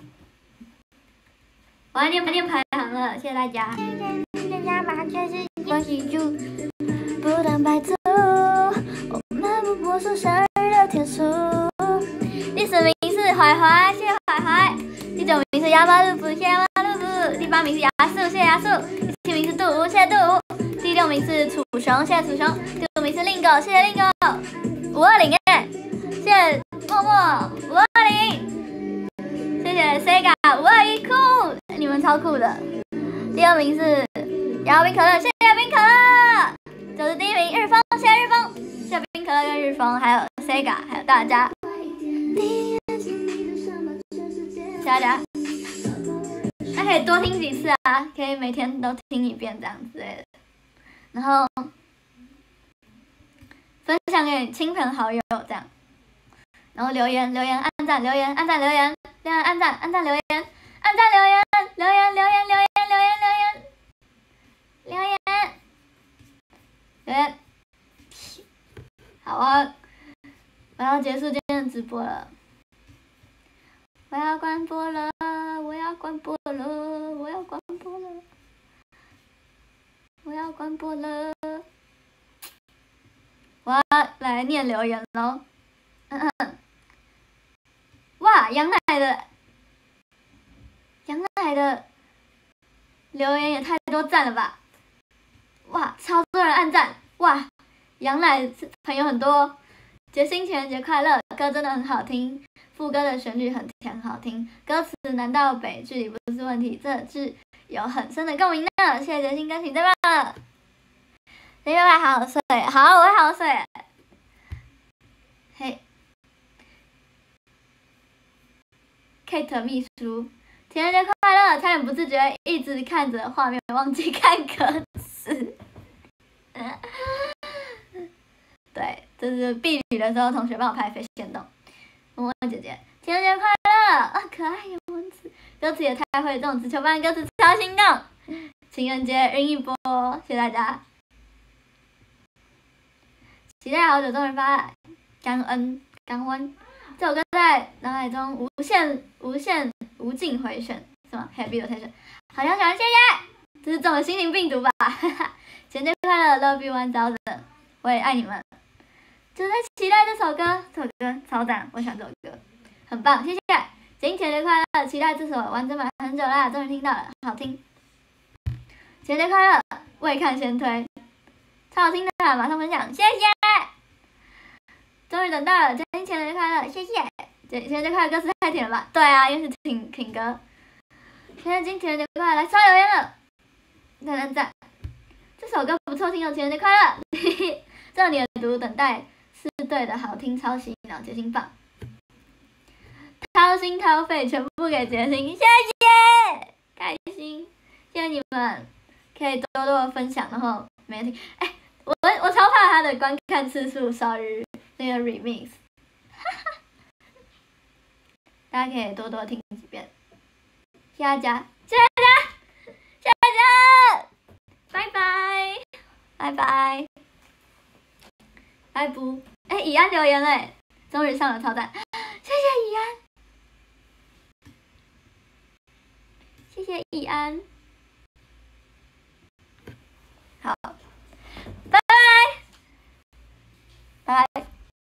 我要念念排行了，谢谢大家。大家把全世界记住，不断摆渡，我漫步摸索相遇的天数。第十名是怀怀，谢谢怀怀。第九名是哑巴路布，谢谢哑巴路布。第八名是牙素，谢谢牙素。第七名是杜吴，谢谢杜吴。第六名是楚雄，谢谢楚雄。第五名是令狗，谢谢令狗。五二零哎，谢谢默默五二零。谢谢 Sega 五二一酷，你们超酷的。第二名是摇冰可乐，谢谢冰可乐。就是第一名日风，谢谢日风，谢谢冰可乐跟日风，还有 Sega， 还有大家。谢谢大家。那可以多听几次啊，可以每天都听一遍这样之类的。然后分享给亲朋好友这样。然后留言留言按赞留言按赞留言留言按赞按赞留言按赞留言留言留言留言留言留言留言留言。好啊，我要结束今天的直播了，我要关播了，我要关播了，我要关播了，我要关播了。我要来念留言喽。嗯嗯。哇，羊奶的羊奶的留言也太多赞了吧！哇，超多人按赞！哇，羊奶朋友很多。节庆情人节快乐，歌真的很好听，副歌的旋律很甜好听，歌词南到北距离不是问题，这句有很深的共鸣呢。谢谢节庆歌曲，太棒了！你会好好睡，好，我会好好睡。嘿。Kate 秘书，情人节快乐！差点不自觉一直看着画面，忘记看歌词。对，这是避雨的时候，同学帮我拍飞线动。默默姐姐，情人节快乐！啊，可爱有文字，歌词也太会，这种直球班歌词超心动。情人节晕一波，谢谢大家。期待好久终于发来，感恩感恩。这首歌在脑海中无限、无限、无尽回旋，是吗 ？Happy rotation， 好想喜欢，谢谢！这是中了心灵病毒吧？哈哈，情人节快乐 ，Love you one thousand， 我也爱你们。就是在期待这首歌，这首歌超赞，我喜欢这首歌，很棒，谢谢！情人节快乐，期待这首完整版很久啦，终于听到了，好听。情人节快乐，未看先推，超好听的，马上分享，谢谢！终于等到了，真情人节快乐，谢谢！情人节快乐歌词太甜了吧？对啊，又是挺挺歌。现在今情人节快乐，来刷留言了， 赞赞赞！这首歌不错听哦，情人节快乐！这里的读等待是对的，好听，超洗脑，决心棒！掏心掏肺全部给决心，谢谢，开心，谢谢你们，可以多多分享，然后没听，哎，我我超怕他的观看次数少于那个 remix， 大家可以多多听几遍，谢谢大家，谢谢大家，谢谢大家，拜拜，拜拜，拜不，哎，以安留言嘞，终于上了超赞，谢谢以安。谢谢易安。